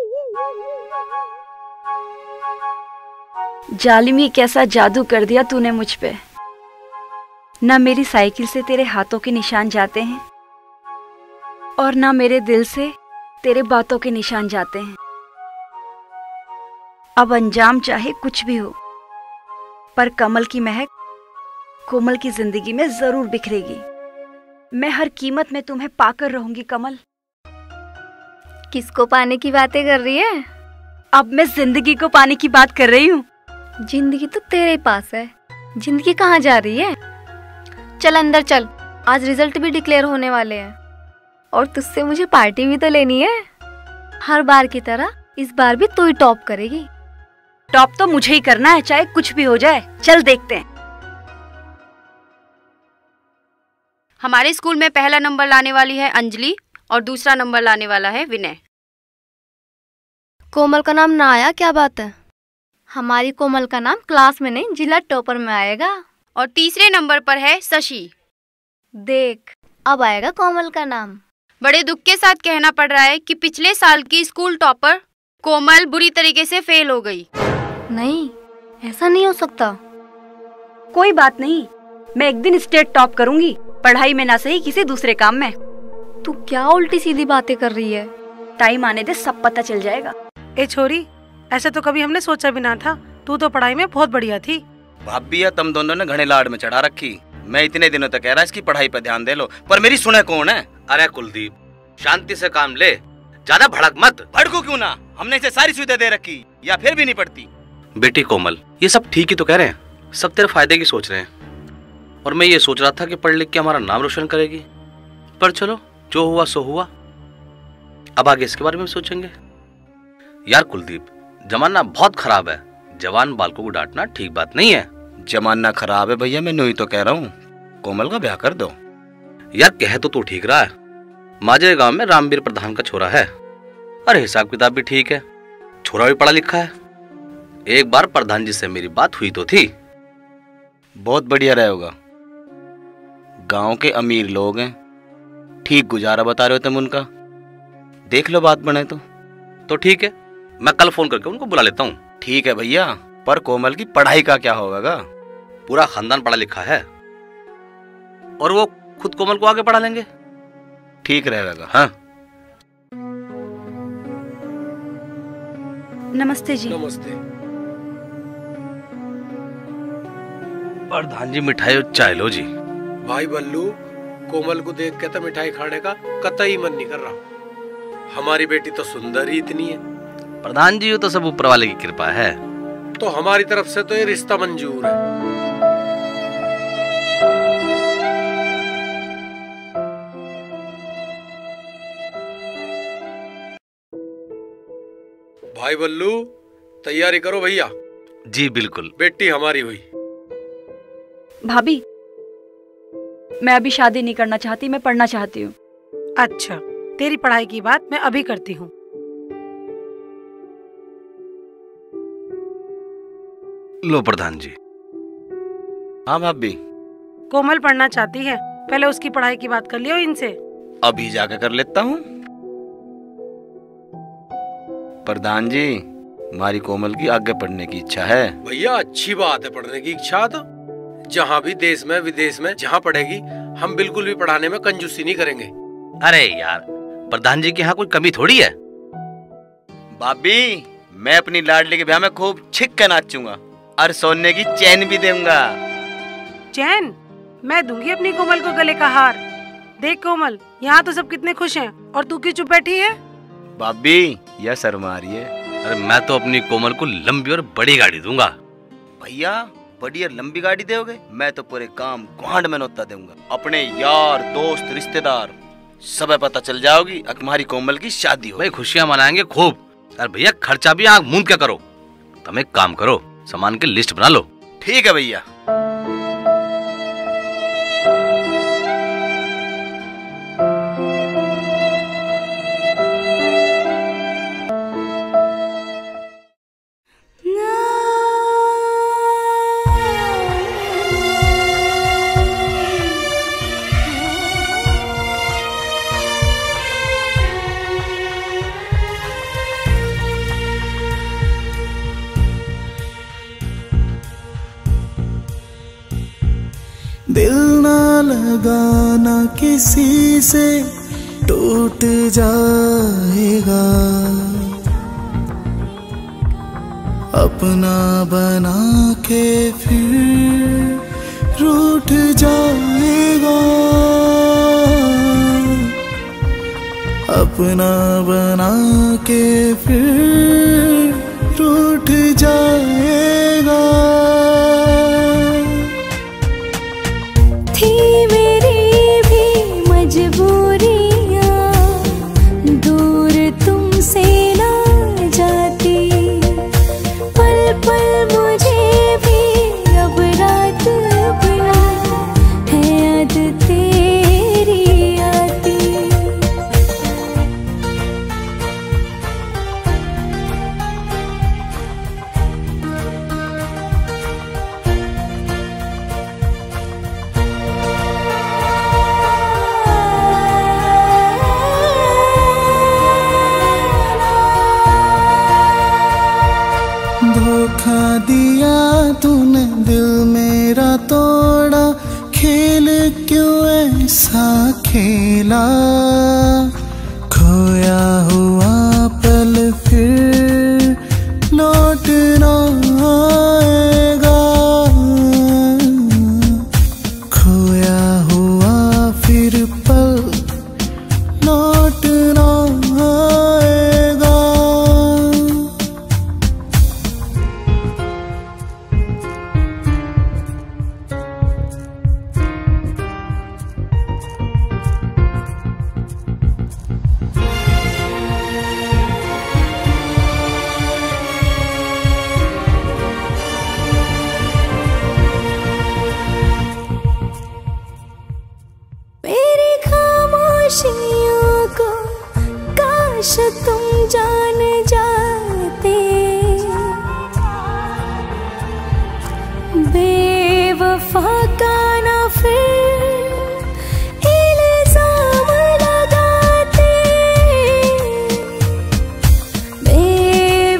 जालिमी कैसा जादू कर दिया तूने मुझ पे। ना मेरी साइकिल से तेरे हाथों के निशान जाते हैं, और ना मेरे दिल से तेरे बातों के निशान जाते हैं। अब अंजाम चाहे कुछ भी हो, पर कमल की महक कोमल की जिंदगी में जरूर बिखरेगी। मैं हर कीमत में तुम्हें पाकर रहूंगी कमल। किसको पाने की बातें कर रही है? अब मैं जिंदगी को पाने की बात कर रही हूँ। जिंदगी तो तेरे पास है, जिंदगी कहाँ जा रही है? चल अंदर चल, आज रिजल्ट भी डिक्लेयर होने वाले हैं, और तुझसे मुझे पार्टी भी तो लेनी है। हर बार की तरह इस बार भी तू ही टॉप करेगी। टॉप तो मुझे ही करना है, चाहे कुछ भी हो जाए। चल देखते हैं। हमारे स्कूल में पहला नंबर लाने वाली है अंजलि, और दूसरा नंबर लाने वाला है विनय। कोमल का नाम ना आया, क्या बात है? हमारी कोमल का नाम क्लास में नहीं, जिला टॉपर में आएगा। और तीसरे नंबर पर है शशि। देख अब आएगा कोमल का नाम। बड़े दुख के साथ कहना पड़ रहा है कि पिछले साल की स्कूल टॉपर कोमल बुरी तरीके से फेल हो गई। नहीं, ऐसा नहीं हो सकता। कोई बात नहीं, मैं एक दिन स्टेट टॉप करूंगी, पढ़ाई में ना सही किसी दूसरे काम में। तू क्या उल्टी सीधी बातें कर रही है? टाइम आने दे, सब पता चल जाएगा। ए छोरी, ऐसे तो कभी हमने सोचा भी ना था। तू तो पढ़ाई में बहुत बढ़िया थी। भाभी या तुम दोनों ने घने लाड़ में चढ़ा रखी। मैं इतने दिनों तक कह रहा इसकी पढ़ाई पर ध्यान दे लो, पर मेरी सुने कौन है? अरे कुलदीप, शांति से काम ले, ज्यादा भड़क मत। भड़कू क्यों ना? हमने इसे सारी सुविधा दे रखी, या फिर भी नहीं पड़ती। बेटी कोमल, ये सब ठीक ही तो कह रहे हैं, सब तेरे फायदे की सोच रहे हैं। और मैं ये सोच रहा था कि पढ़ लिख के हमारा नाम रोशन करेगी, पर चलो जो हुआ सो हुआ। अब आगे इसके बारे में सोचेंगे। यार कुलदीप, जमाना बहुत खराब है, जवान बालकों को डांटना ठीक बात नहीं है। जमाना खराब है भैया, मैं नहीं तो कह रहा हूँ कोमल का ब्याह कर दो। यार कह तो तू ठीक रहा है, माजरे गांव में रामवीर प्रधान का छोरा है। अरे हिसाब किताब भी ठीक है, छोरा भी पढ़ा लिखा है। एक बार प्रधान जी से मेरी बात हुई तो थी। बहुत बढ़िया रहेगा, गांव के अमीर लोग हैं, ठीक गुजारा बता रहे हो तुम उनका। देख लो बात बने तो। तो ठीक है, मैं कल फोन करके उनको बुला लेता हूँ। ठीक है भैया, पर कोमल की पढ़ाई का क्या होगा? पूरा खानदान पढ़ा लिखा है और वो खुद कोमल को आगे पढ़ा लेंगे। ठीक रहेगा। हाँ नमस्ते जी। नमस्ते। प्रधान जी मिठाई और चाय लो जी। भाई बल्लू, कोमल को देख के तो मिठाई खाने का कतई मन नहीं कर रहा। हमारी बेटी तो सुंदर ही इतनी है। प्रधान जी, वो तो सब ऊपर वाले की कृपा है। तो हमारी तरफ से तो ये रिश्ता मंजूर है। भाई बल्लू, तैयारी करो भैया। जी बिल्कुल। बेटी हमारी हुई। भाभी, मैं अभी शादी नहीं करना चाहती, मैं पढ़ना चाहती हूँ। अच्छा, तेरी पढ़ाई की बात मैं अभी करती हूँ। लो प्रधान जी। हाँ भाभी। कोमल पढ़ना चाहती है, पहले उसकी पढ़ाई की बात कर लियो इनसे। अभी जाकर कर लेता हूँ। प्रधान जी, हमारी कोमल की आगे पढ़ने की इच्छा है। भैया अच्छी बात है, पढ़ने की इच्छा तो जहाँ भी देश में विदेश में जहाँ पढ़ेगी, हम बिल्कुल भी पढ़ाने में कंजूसी नहीं करेंगे। अरे यार, प्रधान जी के यहाँ कोई कमी थोड़ी है। भाभी, मैं अपनी लाडली के ब्याह में खूब छिक के नाचूंगा और सोने की चैन भी दूंगा। चैन? मैं दूंगी अपनी कोमल को गले का हार। देख कोमल, यहाँ तो सब कितने खुश हैं और तू क्यों चुप बैठी है? भाभी, यह शर्मा रही है। अरे मैं तो अपनी कोमल को लंबी और बड़ी गाड़ी दूंगा। भैया, बड़ी और लंबी गाड़ी दोगे? मैं तो पूरे काम ग्वांड में नोता दूंगा। अपने यार दोस्त रिश्तेदार सब पता चल जाओगी, तुम्हारी कोमल की शादी हो। भाई खुशियां मनाएंगे खूब। अरे भैया, खर्चा भी आंख मूंद क्या करो। तुम एक काम करो, सामान की लिस्ट बना लो। ठीक है भैया। दिल ना लगाना किसी से टूट जाएगा, अपना बना के फिर रूठ जाएगा, अपना बना के फिर रूठ जाएगा। थी मेरी भी मजबूरियाँ, दूर तुमसे ना जाती, पल पल मुझे भी अब रात भर है याद तेरी आती। धोखा दिया तूने, दिल मेरा तोड़ा, खेल क्यों ऐसा खेला, खोया हुआ पल फिर लौट ना आएगा, खोया हुआ फिर पल लौट ना आएगा। मेरी खामोशियों को काश तुम जान जाते, बेवफा का ना फिर इल्जाम लगाते, बेवफा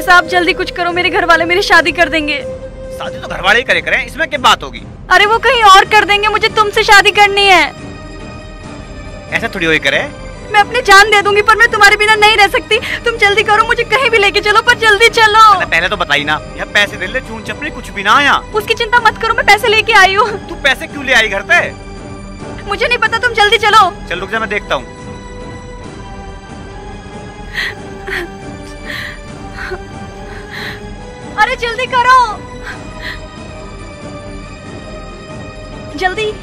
साहब जल्दी कुछ करो, मेरे घर वाले मेरी शादी कर देंगे। शादी तो घर वाले ही करे करें, इसमें क्या बात होगी? अरे वो कहीं और कर देंगे, मुझे तुमसे शादी करनी है। ऐसा थोड़ी होई करे। मैं अपनी जान दे दूंगी पर मैं तुम्हारे बिना नहीं रह सकती। तुम जल्दी करो, मुझे कहीं भी लेके चलो, पर जल्दी चलो। पहले तो बताई ना, यह पैसे दे ले, चून चपड़ी कुछ भी ना आया। उसकी चिंता मत करो, मैं पैसे लेके आई हूँ। तू पैसे क्यों ले आई घर पे? मुझे नहीं पता, तुम जल्दी चलो। चल रुक जा, मैं देखता हूँ। अरे जल्दी करो, जल्दी।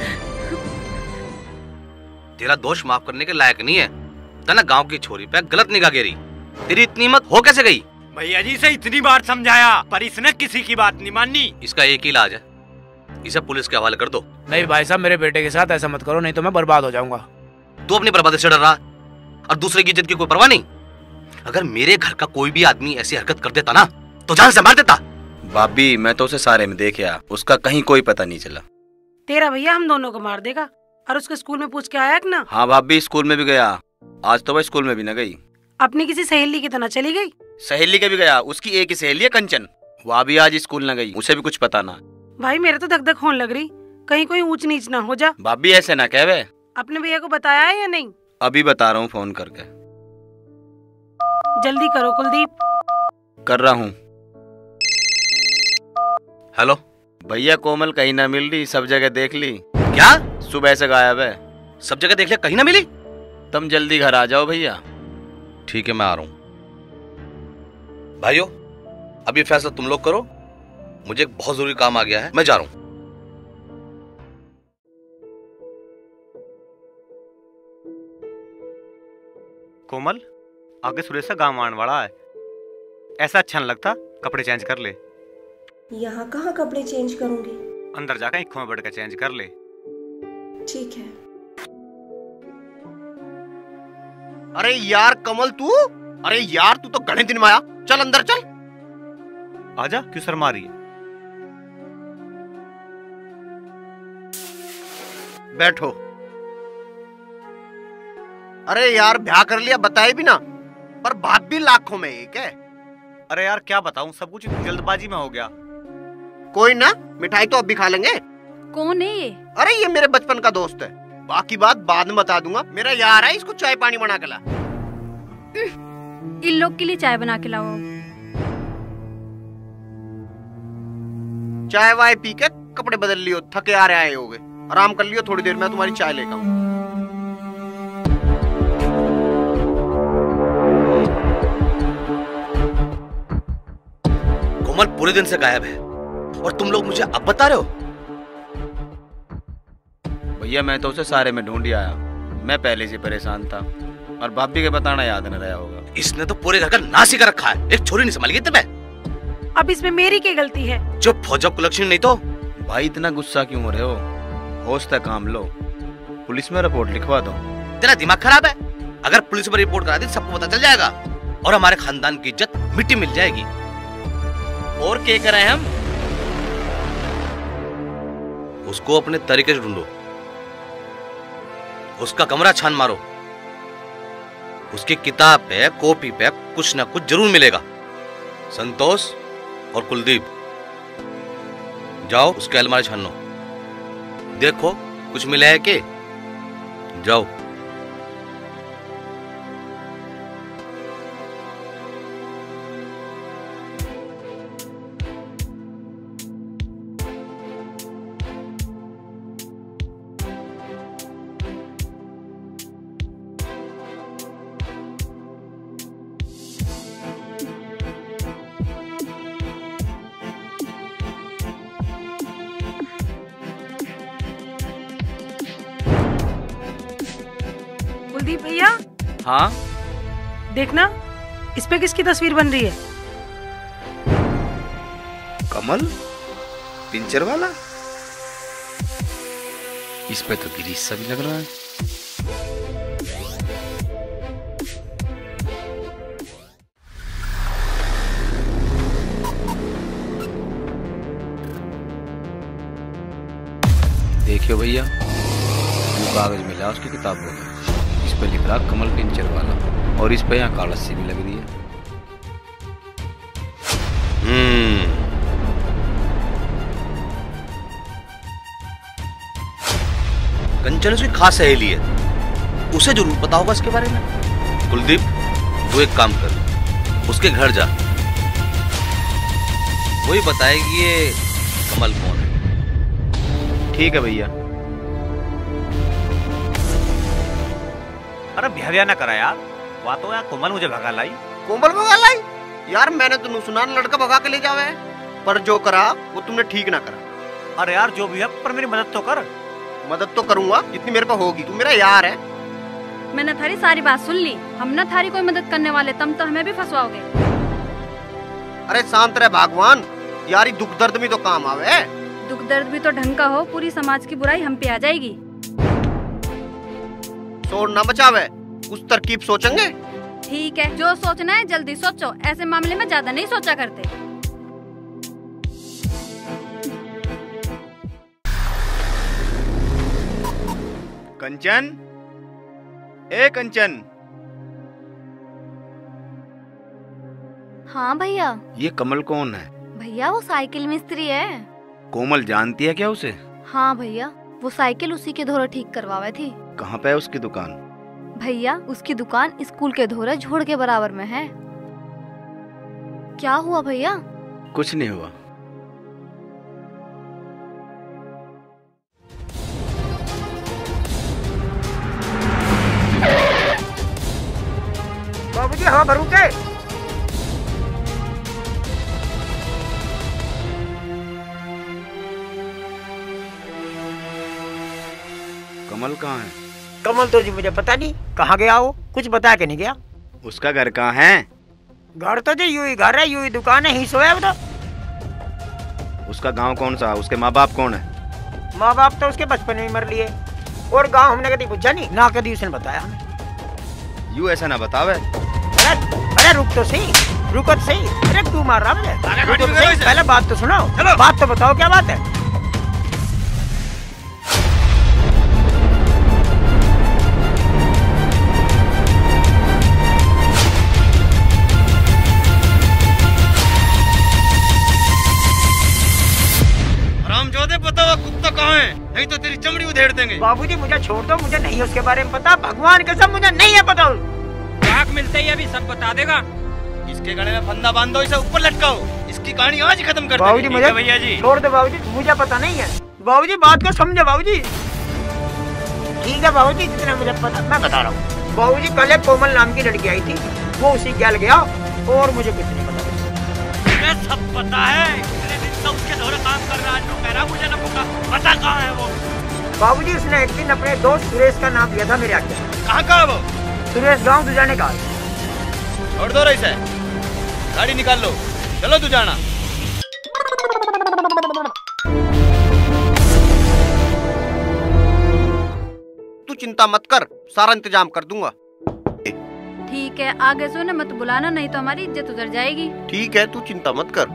तेरा दोष माफ करने के लायक नहीं है। तना गांव की छोरी पे गलत निगाह गिरी। तेरी इतनी हिम्मत हो कैसे गई? भैया जी से इतनी बार समझाया पर इसने किसी की बात नहीं मानी। इसका एक ही इलाज है, इसे पुलिस के हवाले कर दो। नहीं भाई साहब, मेरे बेटे के साथ ऐसा मत करो, नहीं तो मैं बर्बाद हो जाऊंगा। तू अपनी बर्बादी से डर रहा और दूसरे की इज्जत की कोई परवाह नहीं। अगर मेरे घर का कोई भी आदमी ऐसी हरकत कर देता ना तो जान से मार देता। भाभी मैं तो उसे सारे में देख आया, उसका कहीं कोई पता नहीं चला। तेरा भैया हम दोनों को मार देगा। और उसके स्कूल में पूछ के आया कि ना? हाँ भाभी, स्कूल में भी गया। आज तो वह स्कूल में भी न गई। अपनी किसी सहेली की तो न चली गई? सहेली के भी गया, उसकी एक ही सहेली है कंचन, वह भी आज स्कूल न गई, उसे भी कुछ पता ना। भाई मेरे तो धक धक होने लग रही, कहीं कोई ऊंच नीच ना हो जा। भाभी ऐसे ना कहवे। अपने भैया को बताया है या नहीं? अभी बता रहा हूँ फोन करके। जल्दी करो कुलदीप। कर रहा हूँ। हेलो भैया, कोमल कहीं ना मिल रही, सब जगह देख ली। क्या? सुबह से गायब है। सब जगह देख लिया, कहीं ना मिली? तुम जल्दी घर आ जाओ भैया। ठीक है, मैं आ रहा हूँ। भाइयों अब ये फैसला तुम लोग करो, मुझे एक बहुत जरूरी काम आ गया है, मैं जा रहा हूँ। कोमल, आगे सुरेश का गाँव आने वाला है, ऐसा अच्छा नहीं लगता, कपड़े चेंज कर ले। यहाँ कहाँ कपड़े चेंज करूंगी? अंदर जाकर एक में बैठ कर चेंज कर ले। ठीक है। अरे यार कमल तू, अरे यार तू तो घने दिन में आया, चल अंदर चल। आजा, क्यों शर्मा रही है? बैठो। अरे यार ब्याह कर लिया, बताए भी ना, पर बात भी लाखों में एक है। अरे यार क्या बताऊं, सब कुछ जल्दबाजी में हो गया। कोई ना, मिठाई तो अब भी खा लेंगे। कौन है ये? अरे ये मेरे बचपन का दोस्त है, बाकी बात बाद में बता दूंगा। मेरा यार है, इसको चाय पानी बना के ला। इन लोग के लिए चाय बना के लाओ। चाय वाय पी के कपड़े बदल लियो, थके आ रहे आए होगे, आराम कर लियो, थोड़ी देर में तुम्हारी चाय लेकर आऊं। कोमल पूरे दिन से गायब है और तुम लोग मुझे अब बता रहे हो? भैया मैं तो उसे सारे में ढूंढ आया, मैं पहले से परेशान था और भाभी के बताना याद न रहा होगा। इसने तो पूरे घर का नाश ही कर रखा है, एक छोरी नहीं संभाली तुम्हें। अब इसमें मेरी क्या गलती है? जो फौजा कुलक्षणी नहीं तो। भाई इतना गुस्सा क्यों हो रहे हो, होश तक काम लो, पुलिस में रिपोर्ट लिखवा दो। तेरा दिमाग खराब है? अगर पुलिस में रिपोर्ट करा दी सबको पता चल जाएगा और हमारे खानदान की इज्जत मिट्टी मिल जाएगी। और क्या करें हम? उसको अपने तरीके से ढूंढो, उसका कमरा छान मारो, उसकी किताब पे कॉपी पे कुछ ना कुछ जरूर मिलेगा। संतोष और कुलदीप जाओ उसके अलमारी छानो, देखो कुछ मिला है कि? जाओ। कुलदीप भैया। हाँ देखना इस पे किसकी तस्वीर बन रही है? कमल पिंचर वाला, इस पे तो गिरीश सा भी लग रहा है। देखियो भैया, वो कागज मिला उसकी किताबों में, इस पे लिख रहा कमल पिंचर वाला और इस पे यहाँ कालस्सी भी लग रही है। कंचन उसकी खास सहेली है, उसे जरूर पता होगा इसके बारे में। कुलदीप, तू एक काम कर, उसके घर जा, वही बताएगी ये कमल कौन है। ठीक है भैया। अरे भैया ना करा यार, वहाँ तो यार कोमल मुझे भगा लाई। कोमल भगा लाई? यार मैंने तो सुना लड़का भगा के ले जावे, पर जो करा वो तुमने ठीक ना करा। अरे यार जो भी है, पर मेरी मदद तो कर। मदद तो करूंगा, इतनी मेरे पे होगी, तू मेरा यार है। मैंने थारी सारी बात सुन ली, हम ना थारी कोई मदद करने वाले, तुम तो हमें भी फंसवाओगे। अरे शांत रहे भगवान, यारी दुख दर्द में तो काम आवे। दुख दर्द भी तो ढंग का हो, पूरी समाज की बुराई हम पे आ जाएगी। सोच ना बचावे, कुछ तरकीब सोचेंगे। ठीक है, जो सोचना है जल्दी सोचो, ऐसे मामले में ज्यादा नहीं सोचा करते। कंचन, ए कंचन। हाँ भैया। ये कमल कौन है? भैया वो साइकिल मिस्त्री है। कोमल जानती है क्या उसे? हाँ भैया, वो साइकिल उसी के धोरे ठीक करवावे थी। कहाँ पे है उसकी दुकान? भैया उसकी दुकान स्कूल के धोरे झोड़ के बराबर में है। क्या हुआ भैया? कुछ नहीं हुआ। बाबूजी हवा भरू के? कमल कहाँ है? कमल तो जी मुझे पता नहीं कहाँ गया, वो कुछ बता के नहीं गया। उसका घर कहाँ है? घर तो जी यूं ही घर है, यूं ही दुकान है, ही सोया बता। उसका गांव कौन सा? उसके माँ बाप कौन है? माँ बाप तो उसके बचपन में मर लिए, और गांव हमने कभी पूछा नहीं, ना कभी उसने बताया हमें। यू ऐसा ना बतावे। अरे अरे रुक तो सही, रुको तो सही। अरे तू मार रहा मुझे, रुको तो सही, पहले बात तो सुनाओ। चलो बात तो बताओ, क्या बात है? रामजोदे पता हुआ कुत्ता कहाँ है, नहीं तो तेरी चमड़ी उधेड़ देंगे। बाबूजी मुझे छोड़ दो, मुझे नहीं उसके बारे में पता, भगवान कसम मुझे नहीं है पता। राख मिलते ही अभी सब बता देगा। इसके गले में फंदा बांधो, इसे ऊपर लटकाओ, इसकी कहानी आज ही खत्म कर दो। बाबूजी मुझे भैया जी छोड़ दो, बाबूजी मुझे पता नहीं है। बाबूजी बात को समझो बाबूजी। ठीक है बाबूजी, जितना मुझे पता मैं बता रहा हूँ। बाबूजी कल एक कोमल नाम की लड़की आई थी, वो उसी गैल गया, और मुझे कुछ नहीं पता। मुझे सब पता है, इतने दिन से उसके दौरे काम कर रहा है, कह रहा मुझे ना पता पता कहाँ है वो। बाबूजी उसने एक दिन अपने दोस्त सुरेश का नाम लिया था मेरे आगे। कहाँ का वो? सुरेश गाँव दुजाने का। छोड़ दो रईस है, गाड़ी निकाल लो, चलो तू जाना। तू चिंता मत कर, सारा इंतजाम कर दूंगा। ठीक है, आगे से उन्हें मत बुलाना, नहीं तो हमारी इज्जत उधर जाएगी। ठीक है, तू चिंता मत कर।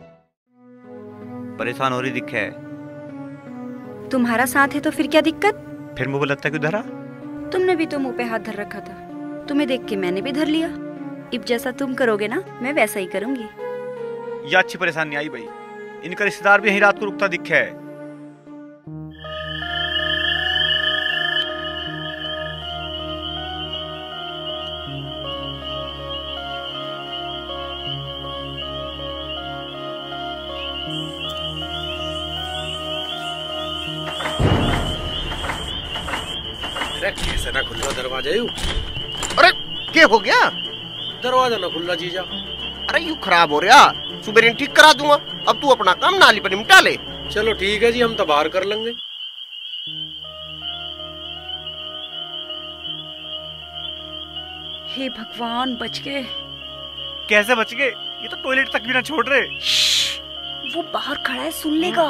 परेशान हो रही दिखे है। तुम्हारा साथ है तो फिर क्या दिक्कत? फिर मुझे लगता क्यों धरा? तुमने भी तो मुंह पे हाथ धर रखा था, तुम्हें देख के मैंने भी धर लिया। अब जैसा तुम करोगे ना, मैं वैसा ही करूंगी। ये अच्छी परेशानी आई भाई, इनका रिश्तेदार भी यही रात को रुकता दिखे है। कैसे ना खुला दरवाजा यू? अरे क्या हो गया? दरवाजा ना खुला जीजा। अरे यू खराब हो रहा, सुबह ठीक करा दूंगा। अब तू अपना काम नाली पर निपटा ले। चलो ठीक है जी, हम तो बाहर कर लेंगे। हे भगवान, बच गए। कैसे बच गए? ये तो टॉयलेट तक भी ना छोड़ रहे। वो बाहर खड़ा है, सुन लेगा।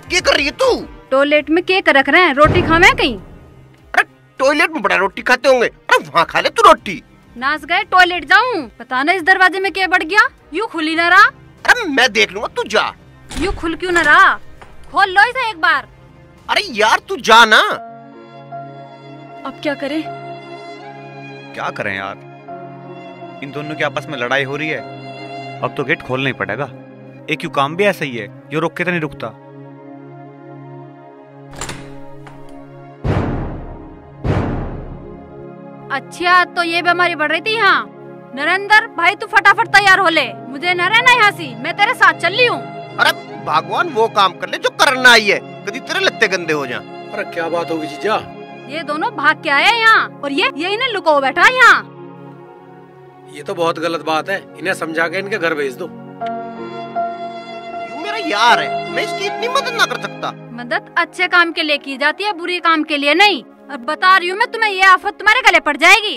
क्या कर रही है तू? टॉयलेट में केक रख रहे हैं, रोटी खावे कहीं? अरे टॉयलेट में बड़ा रोटी खाते होंगे, अरे वहाँ खा ले तू रोटी। नाच गए टॉयलेट जाऊं, पता ना इस दरवाजे में क्या बढ़ गया, यूं खुली ना रहा। अरे मैं देख लूंगा, तू जा। यूं खुल क्यों ना रहा, खोल लो इसे एक बार। अरे यार तू जा ना। अब क्या करें? क्या करें यार, इन दोनों की आपस में लड़ाई हो रही है। अब तो गेट खोलना ही पड़ेगा। एक यूं काम भी ऐसा ही है जो रोक के तो नहीं रुकता। अच्छा तो ये बीमारी बढ़ रही थी यहाँ। नरेंद्र भाई तू फटाफट तैयार हो ले, मुझे न रहना यहाँ सी, मैं तेरे साथ चल रही हूँ। अरे भगवान वो काम कर ले जो करना आई है, कभी तेरे लत्ते गंदे हो जा। अरे क्या बात होगी जीजा? ये दोनों भाग के आए यहाँ और ये यही ने लुको बैठा है यहाँ। ये तो बहुत गलत बात है, इन्हें समझा के इनके घर भेज दो। यू मेरा यार है, मैं इसकी इतनी मदद ना कर सकता। मदद अच्छे काम के लिए की जाती है, बुरी काम के लिए नहीं। अब बता रही हूँ मैं तुम्हें, ये आफत तुम्हारे गले पड़ जाएगी।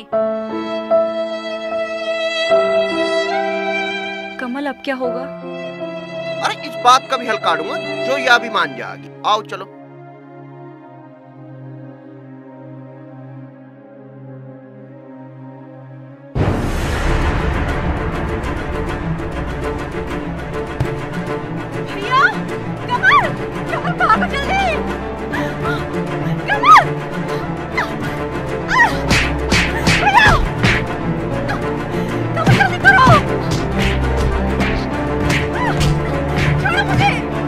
कमल अब क्या होगा? अरे इस बात का भी हल काटूंगा जो या भी मान जाएगी। आओ चलो। भैया कमल, कमल भागो जल्दी। कमल भैया, कमल जल्दी करो, छोड़ो मुझे।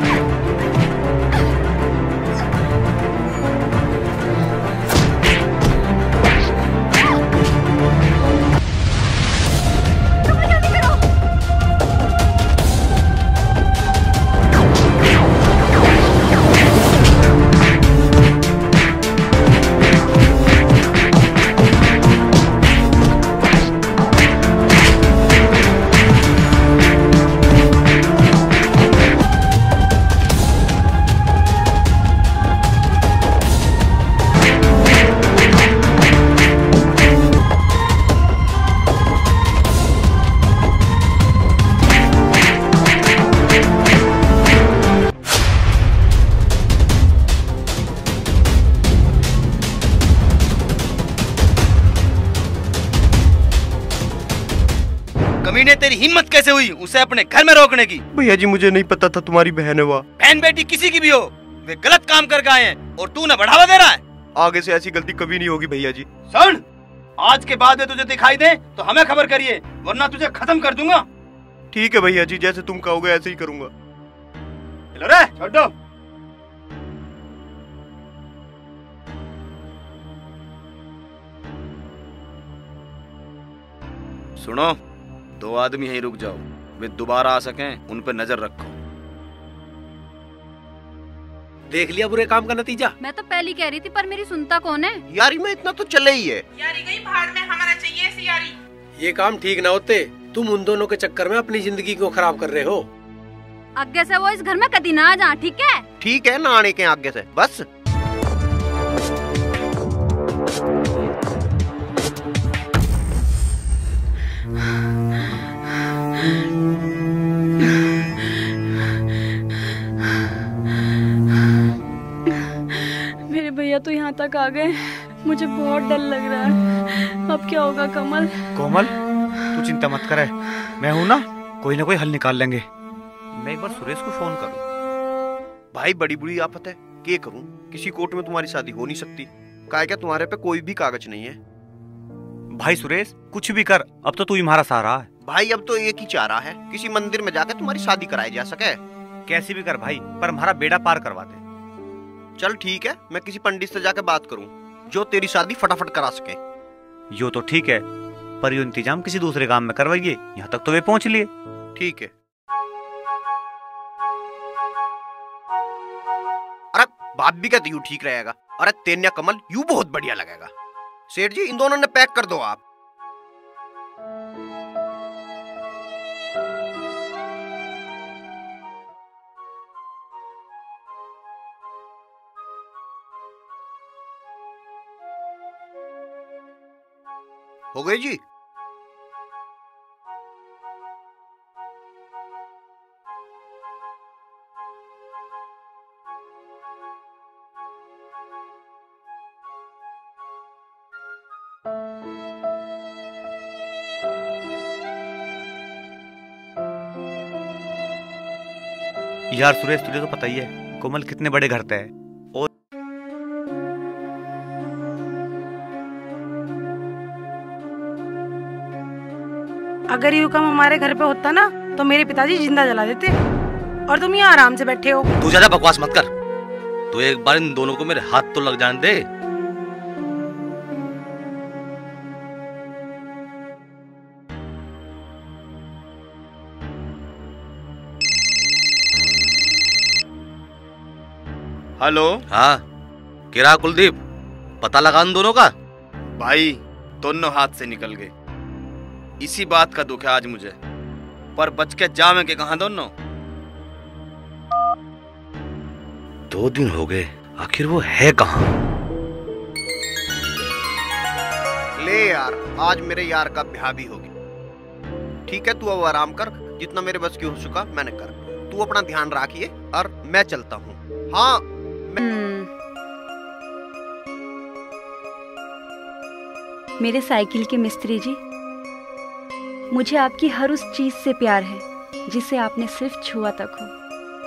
कमीने तेरी हिम्मत कैसे हुई उसे अपने घर में रोकने की? भैया जी मुझे नहीं पता था तुम्हारी बहन है। वह बहन बेटी किसी की भी हो, वे गलत काम कर गए हैं और तू न बढ़ावा दे रहा है। आगे से ऐसी गलती कभी नहीं होगी भैया जी। सुन, आज के बाद में तुझे दिखाई दे तो हमें खबर करिए, वरना तुझे खत्म कर दूंगा। ठीक है भैया जी, जैसे तुम कहोगे ऐसे ही करूंगा। चलो रे, छोड़ दो। सुनो, दो आदमी यहीं रुक जाओ, वे दोबारा आ सकें उन पर नजर रखो। देख लिया बुरे काम का नतीजा। मैं तो पहली कह रही थी पर मेरी सुनता कौन है? यारी में इतना तो चले ही है। यारी गई भाड़ में, हमारा चाहिए ऐसी यारी। ये काम ठीक ना होते, तुम उन दोनों के चक्कर में अपनी जिंदगी को खराब कर रहे हो। आगे से वो इस घर में कभी ना आ जा, ठीक है? ठीक है, ना आने के आगे से बस। मेरे भैया तो यहाँ तक आ गए, मुझे बहुत डर लग रहा है। अब क्या होगा कमल? कोमल तू चिंता मत करे, मैं हूं ना, कोई ना कोई हल निकाल लेंगे। मैं एक बार सुरेश को फोन करूं। भाई बड़ी बुरी आफत है, क्या करूं? किसी कोर्ट में तुम्हारी शादी हो नहीं सकती। काहे क्या तुम्हारे पे कोई भी कागज नहीं है। भाई सुरेश कुछ भी कर, अब तो तू ही हमारा सहारा है। भाई अब तो एक ही चारा है, किसी मंदिर में जाकर तुम्हारी शादी कराई जा सके। कैसी भी कर भाई, पर हमारा बेड़ा पार करवा दे। चल ठीक है, मैं किसी पंडित से जाकर बात करूं जो तेरी शादी फटाफट करा सके। यो तो ठीक है, पर यो इंतजाम किसी दूसरे काम में करवाइए, यहाँ तक तो वे पहुँच लिए। ठीक है। अरे बात भी कहती हूँ ठीक रहेगा। अरे तेन्या कमल यू बहुत बढ़िया लगेगा। सेठ जी इन दोनों ने पैक कर दो आप। हो गई जी? यार सुरेश, तुझे तो पता ही है कोमल कितने बड़े घर पे है। और अगर ये काम हमारे घर पे होता ना तो मेरे पिताजी जिंदा जला देते, और तुम यहाँ आराम से बैठे हो। तू ज्यादा बकवास मत कर। तो एक बार इन दोनों को मेरे हाथ तो लग जाने दे। हेलो। हाँ किरा कुलदीप, पता लगा उन दोनों का? भाई दोनों हाथ से निकल गए, इसी बात का दुख है आज मुझे। पर बच के जावे के कहां दोनों? दो दिन हो गए, आखिर वो है कहाँ? ले यार, आज मेरे यार का ब्याह भी हो गया। ठीक है, तू अब आराम कर, जितना मेरे बस की हो चुका मैंने कर। तू अपना ध्यान रखिए और मैं चलता हूँ। हाँ मैं... मेरे साइकिल के मिस्त्री जी, मुझे आपकी हर उस चीज से प्यार है जिसे आपने सिर्फ छुआ तक हो।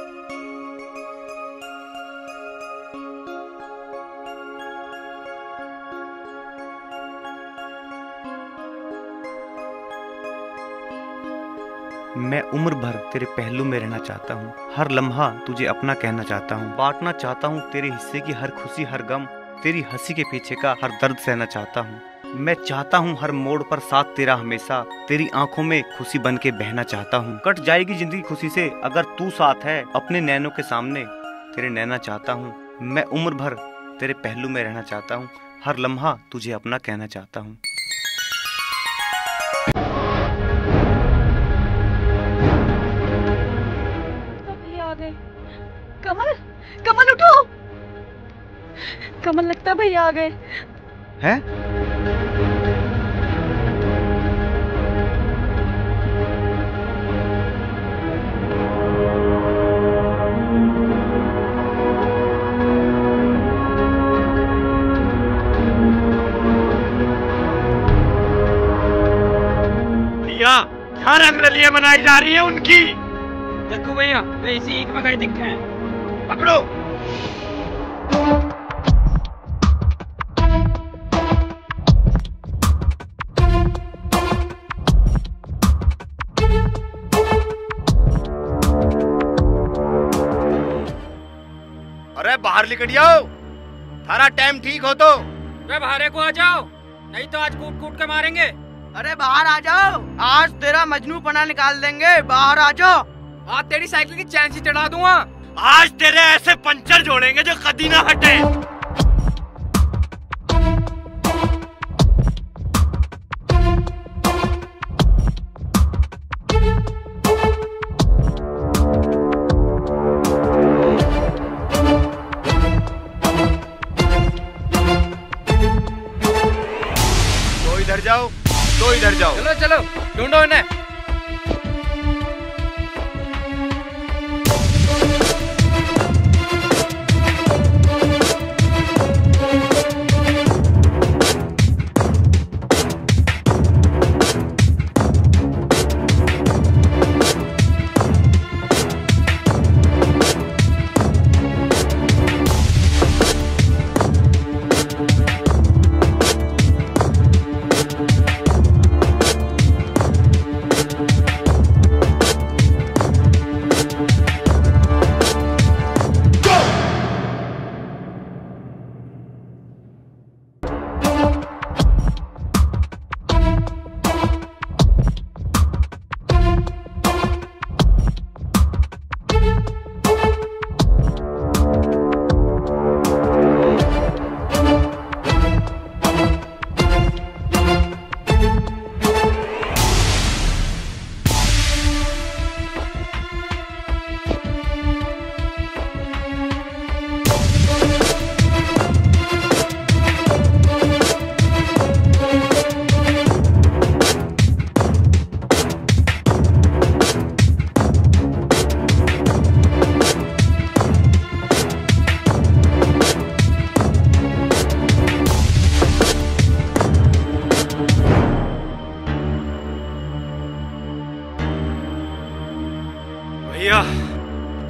मैं उम्र भर तेरे पहलू में रहना चाहता हूँ, हर लम्हा तुझे अपना कहना चाहता हूँ, बांटना चाहता हूँ तेरे हिस्से की हर खुशी हर गम, तेरी हंसी के पीछे का हर दर्द सहना चाहता हूँ। मैं चाहता हूँ हर मोड़ पर साथ तेरा हमेशा, तेरी आंखों में खुशी बन के बहना चाहता हूँ। कट जाएगी जिंदगी खुशी से अगर तू साथ है, अपने नैनों के सामने तेरे नैना चाहता हूँ। मैं उम्र भर तेरे पहलू में रहना चाहता हूँ, हर लम्हा तुझे अपना कहना चाहता हूँ। कमल, कमल उठो। कमल, लगता है भैया आ गए। हैं? भैया, यहाँ रंगरलियां मनाई जा रही है उनकी। देखो भैया, इसी ईद में कहीं दिखते हैं। पकड़ो। अरे बाहर निकल जाओ, थारा टाइम ठीक हो तो। वे बाहर को आ जाओ, नहीं तो आज कूट कूट के मारेंगे। अरे बाहर आ जाओ, आज तेरा मजनू पना निकाल देंगे। बाहर आ जाओ। आज तेरी साइकिल की चैन सी चढ़ा दूंगा। आज तेरे ऐसे पंचर जोड़ेंगे जो कभी ना हटे। तो इधर जाओ, तो इधर जाओ। चलो चलो, ढूंढो इन्हें।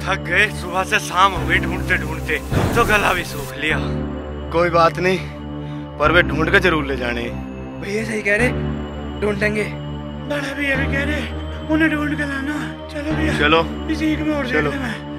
थक गए, सुबह से शाम हो गई ढूंढते ढूंढते, तो गला भी सूख लिया। कोई बात नहीं, पर वे ढूंढ के जरूर ले जाने। भैया सही कह रहे, ढूंढेंगे। बड़ा भैया भी कह रहे, उन्हें ढूंढ के लाना। चलो भैया, चलो इसी में और चलो।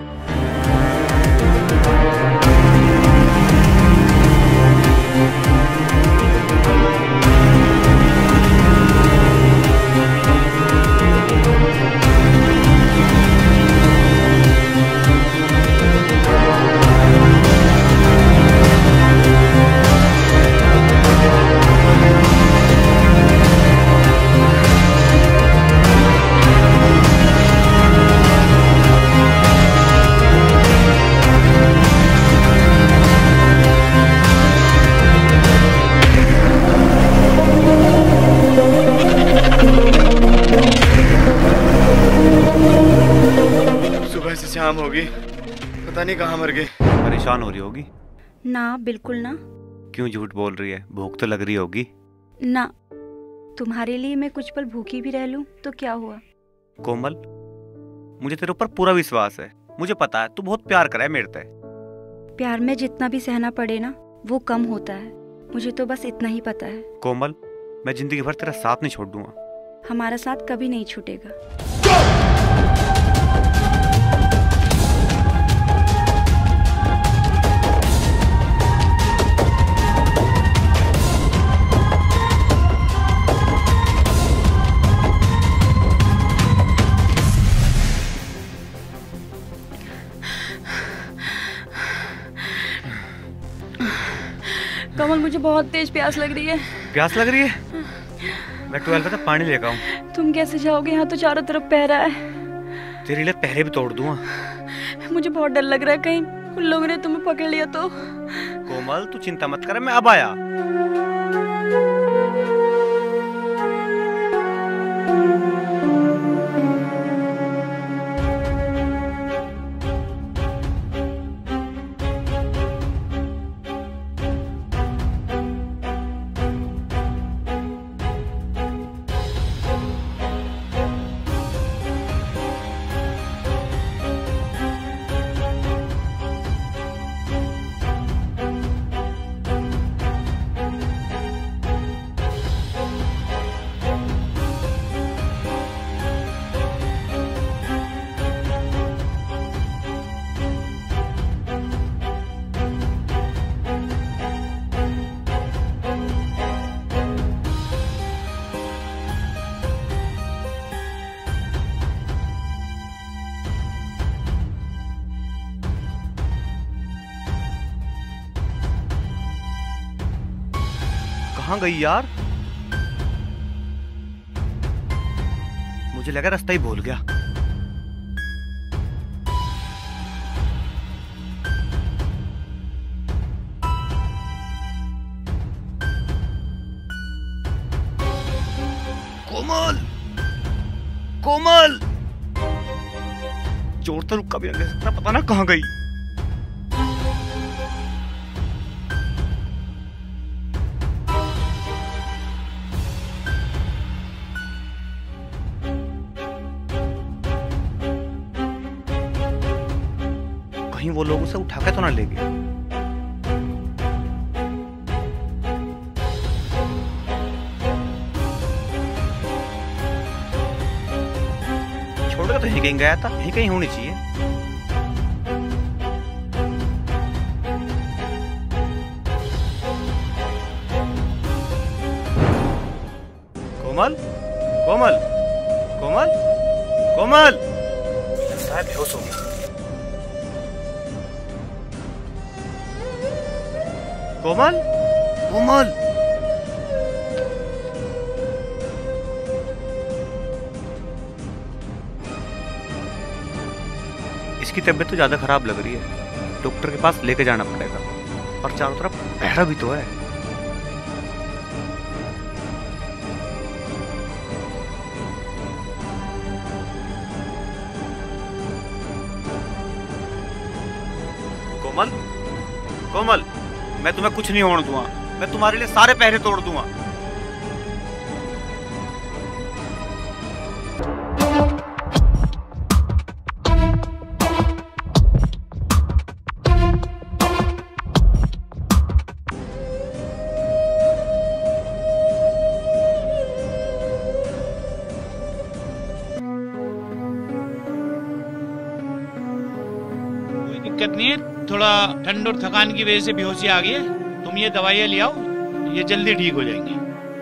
शाम होगी, पता नहीं कहाँ मर गए। परेशान हो रही होगी। ना बिल्कुल ना। क्यों झूठ बोल रही है? भूख तो लग रही होगी। ना, तुम्हारे लिए मैं कुछ पल भूखी भी रह लूं तो क्या हुआ। कोमल, मुझे तेरे ऊपर पूरा विश्वास है। मुझे पता है तू बहुत प्यार करे मेरे से। प्यार में जितना भी सहना पड़े ना वो कम होता है, मुझे तो बस इतना ही पता है। कोमल, मैं जिंदगी भर तेरा साथ नहीं छोड़ दूंगा। हमारा साथ कभी नहीं छूटेगा। कमल, मुझे बहुत तेज प्यास लग रही है। प्यास लग रही है? मैं ट्वेल्व तक पानी लेकर आऊं। तुम कैसे जाओगे? यहाँ तो चारों तरफ पहरा है। तेरे लिए पहरे भी तोड़ दूंगा। मुझे बहुत डर लग रहा है, कहीं उन लोगों ने तुम्हें पकड़ लिया तो। कोमल, तू चिंता मत कर, मैं अब आया। कहाँ गई यार? मुझे लगा रास्ता ही भूल गया। कोमल, कोमल, चोर तो रुका भी नहीं सकता, पता ना कहाँ गई। कहीं वो लोग उसे उठा के तो ना ले गए। छोड़कर तो यहीं कहीं गया था, यहीं कहीं होनी चाहिए। कोमल, कोमल, कोमल, कोमल, शायद बेहोश हो गई। कोमल, कोमल, इसकी तबीयत तो ज्यादा खराब लग रही है, डॉक्टर के पास लेके जाना पड़ेगा। और चारों तरफ पहरा भी तो है। कोमल, कोमल, मैं तुम्हें कुछ नहीं होने दूंगा। मैं तुम्हारे लिए सारे पहरे तोड़ दूंगा। दिक्कत नहीं है, थोड़ा ठंड और थकान की वजह से बेहोशी आ गई है। तुम ये दवाइयाँ ले आओ, ये जल्दी ठीक हो जाएंगी।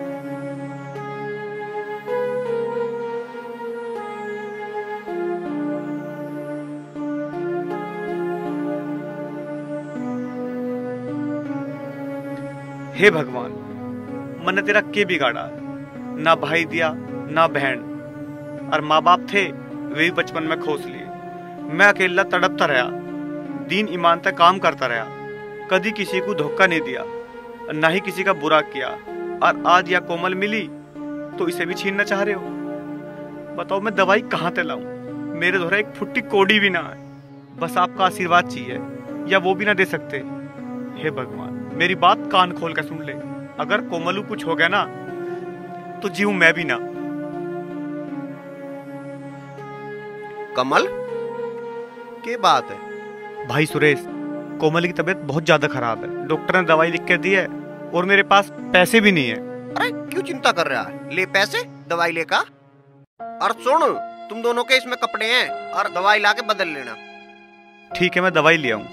हे भगवान, मैंने तेरा के बिगाड़ा, ना भाई दिया ना बहन, और माँ बाप थे वे भी बचपन में खोस लिए। मैं अकेला तड़पता रहा, दीन ईमान तक काम करता रहा, कभी किसी को धोखा नहीं दिया, ना ही किसी का बुरा किया, और आज यह कोमल मिली तो इसे भी छीनना चाह रहे हो। बताओ मैं दवाई कहाँ से लाऊं? मेरे द्वारा एक फुट्टी कोड़ी भी ना है, बस आपका आशीर्वाद चाहिए, या वो भी ना दे सकते। हे भगवान, मेरी बात कान खोल कर सुन ले, अगर कोमलू कुछ हो गया ना तो जीव मैं भी ना। कमल, क्या बात है? भाई सुरेश, कोमल की तबीयत बहुत ज्यादा खराब है, डॉक्टर ने दवाई लिख के दी है और मेरे पास पैसे भी नहीं है। अरे क्यों चिंता कर रहा है, ले पैसे, दवाई लेकर। और सुन, तुम दोनों के इसमें कपड़े हैं और दवाई लाके बदल लेना। ठीक है, मैं दवाई ले आऊं।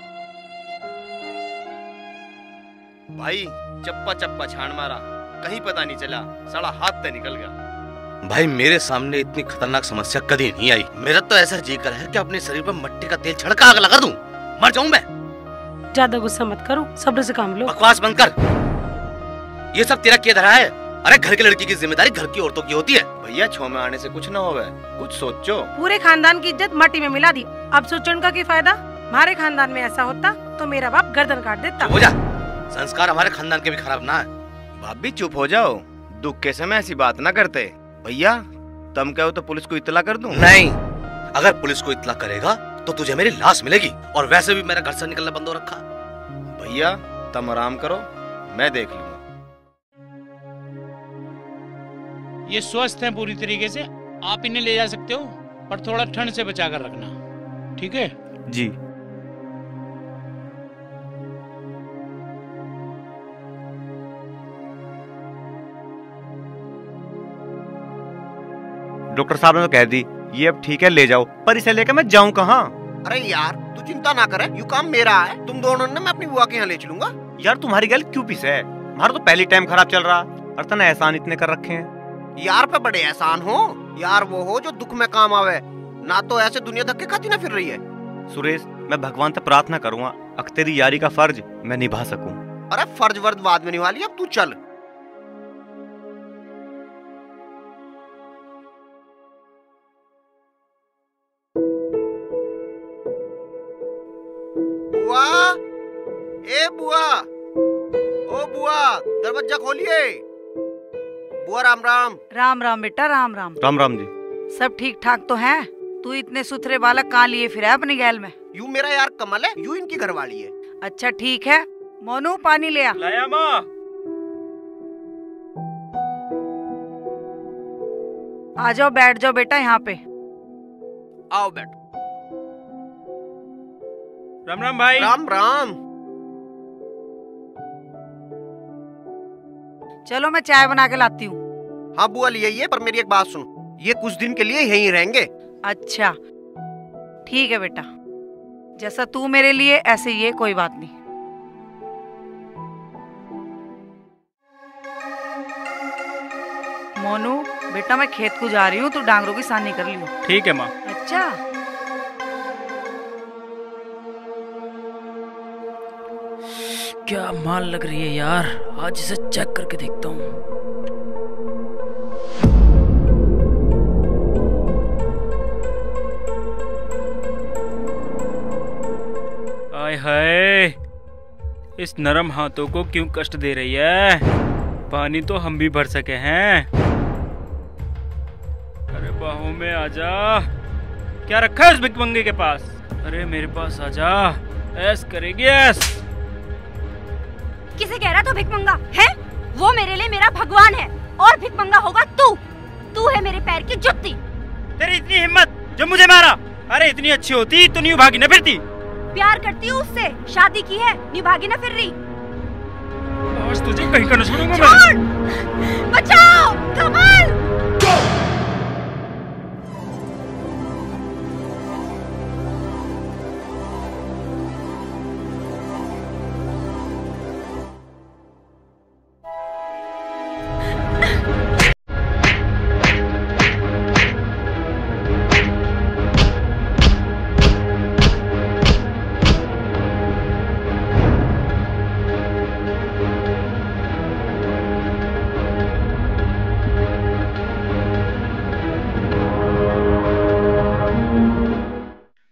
भाई चप्पा चप्पा छान मारा, कहीं पता नहीं चला, साला हाथ से निकल गया। भाई मेरे सामने इतनी खतरनाक समस्या कभी नहीं आई। मेरा तो ऐसा जी कर है कि अपने शरीर पर मिट्टी का तेल छिड़का आग लगा दूं, मर जाऊं मैं। ज्यादा गुस्सा मत करो, सब्र से काम लो। बकवास बंद कर, ये सब तेरा क्या धरा है? अरे घर की लड़की की जिम्मेदारी घर की औरतों की होती है। भैया छो में आने से कुछ ना होगा, कुछ सोचो। पूरे खानदान की इज्जत मट्टी में मिला दी, अब सोचने का क्या फायदा? हमारे खानदान में ऐसा होता तो मेरा बाप गर्दन काट देता। हो जा, संस्कार हमारे खानदान के भी खराब ना है। भाभी चुप हो जाओ, दुख के समय ऐसी बात ना करते। भैया तुम कहो तो पुलिस को इत्तला कर दूं? नहीं, अगर पुलिस को इत्तला करेगा तो तुझे मेरी लाश मिलेगी, और वैसे भी मेरा घर से निकलना बंद हो रखा। भैया तुम आराम करो, मैं देख लूंगा। ये स्वस्थ हैं पूरी तरीके से, आप इन्हें ले जा सकते हो, पर थोड़ा ठंड से बचा कर रखना, ठीक है? जी। डॉक्टर साहब ने तो कह दी ये अब ठीक है, ले जाओ, पर इसे लेकर मैं जाऊं कहाँ? अरे यार तू चिंता ना करे, यू काम मेरा है, तुम दोनों ने मैं अपनी बुआ के यहाँ ले चलूंगा। यार तुम्हारी गल क्यों पीस है? हमारा तो पहली टाइम खराब चल रहा, और तने एहसान इतने कर रखे हैं। यार पे बड़े एहसान हो, यार वो हो जो दुख में काम आवे, ना तो ऐसे दुनिया धक्के खाती ना फिर रही है। सुरेश, मैं भगवान से प्रार्थना करूंगा अक तेरी यारी का फर्ज मैं निभा सकूं। अरे फर्ज वर्द बाद में निभा लिया, अब तू चल। बुआ, ए बुआ, ओ बुआ, दरवाजा खोलिए। बुआ राम राम। राम राम बेटा, राम राम। राम राम जी। सब ठीक ठाक तो है? तू इतने सुथरे बालक कहाँ लिए फिर है अपनी गैल में? यू मेरा यार कमल है, यू इनकी घरवाली है। अच्छा ठीक है, मोनू पानी ले आ। लाया माँ। आ जाओ, बैठ जाओ बेटा यहाँ पे। आओ बैठो। राम राम भाई। राम राम। चलो मैं चाय बना के लाती हूँ। हाँ बुआ ले आइए, पर मेरी एक बात सुन, ये कुछ दिन के लिए यहीं रहेंगे। अच्छा ठीक है बेटा, जैसा तू मेरे लिए ऐसे ये, कोई बात नहीं। मोनू बेटा मैं खेत को जा रही हूँ, तू डांगरों की सानी कर लियो। ठीक है माँ। अच्छा क्या माल लग रही है यार, आज इसे चेक करके देखता हूँ। आय हाय, इस नरम हाथों को क्यों कष्ट दे रही है? पानी तो हम भी भर सके हैं। अरे बाहों में आजा। क्या रखा है उस भिखमंगे के पास? अरे मेरे पास आजा, ऐस करेगी ऐस। किसे कह रहा तू भिखमंगा है? वो मेरे लिए मेरा भगवान है, और भिखमंगा होगा तू। तू है मेरे पैर की जुत्ती। तेरी इतनी हिम्मत जो मुझे मारा? अरे इतनी अच्छी होती तो न्यू भागी न फिरती। प्यार करती हूँ उससे, शादी की है, निभागी ना फिर रही। आज तुझे कहीं का न छोड़ूंगा मैं। बचाओ कमल।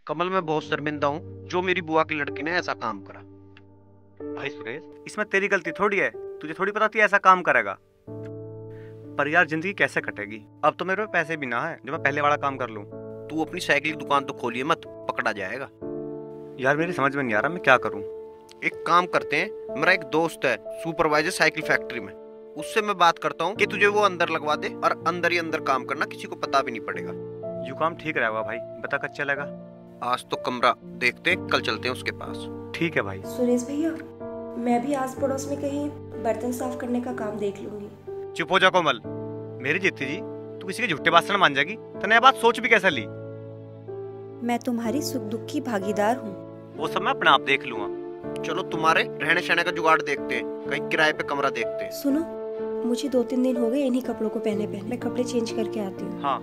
कमल मैं बहुत शर्मिंदा हूँ जो मेरी बुआ की लड़की ने ऐसा काम करा। भाई सुरेश, इसमें तेरी गलती थोड़ी है, तुझे थोड़ी पता थी ऐसा काम करेगा। पर यार जिंदगी कैसे कटेगी? अब तो मेरे पे पैसे भी ना है जो मैं पहले वाला काम कर लूं। तू अपनी साइकिल की दुकान तो खोलिए मत, पकड़ा जाएगा। यार मेरी समझ में नहीं आ रहा मैं क्या करूं। एक काम करते हैं, मेरा एक दोस्त है सुपरवाइजर साइकिल फैक्ट्री में, उससे मैं बात करता हूँ कि तुझे वो अंदर लगवा दे और अंदर ही अंदर काम करना, किसी को पता भी नहीं पड़ेगा। यू काम ठीक रहेगा भाई, बता कब चलेगा? आज तो कमरा देखते हैं, कल चलते हैं उसके पास। ठीक है भाई। सुरेश भैया, मैं भी आस पड़ोस में कहीं बर्तन साफ करने का काम देख लूंगी। चुप हो जा कोमल, मेरी जीती जी तू किसी के झूठे भाषण मान जाएगी। तूने ये बात सोच भी कैसे ली? मैं तुम्हारी सुख दुख की भागीदार हूँ। वो सब मैं अपने आप देख लूंगा। चलो तुम्हारे रहने सहने का जुगाड़ देखते हैं, कहीं किराए पे कमरा देखते हैं। सुनो, मुझे दो तीन दिन हो गए इन्हीं कपड़ों को पहने पहने, मैं कपड़े चेंज करके आती हूँ। हाँ।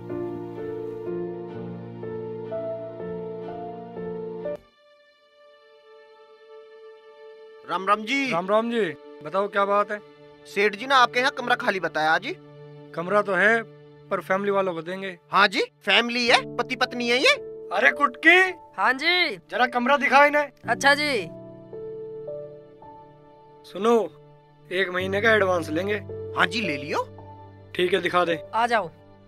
राम राम जी। राम राम जी, बताओ क्या बात है? सेठ जी ने आपके यहाँ कमरा खाली बताया जी। कमरा तो है पर फैमिली वालों को देंगे। हाँ जी, फैमिली है, पति पत्नी है ये। अरे कुटकी। हाँ जी। जरा कमरा दिखा इन्हें। अच्छा जी। सुनो, एक महीने का एडवांस लेंगे। हाँ जी ले लियो। ठीक है दिखा दे। आ जाओ।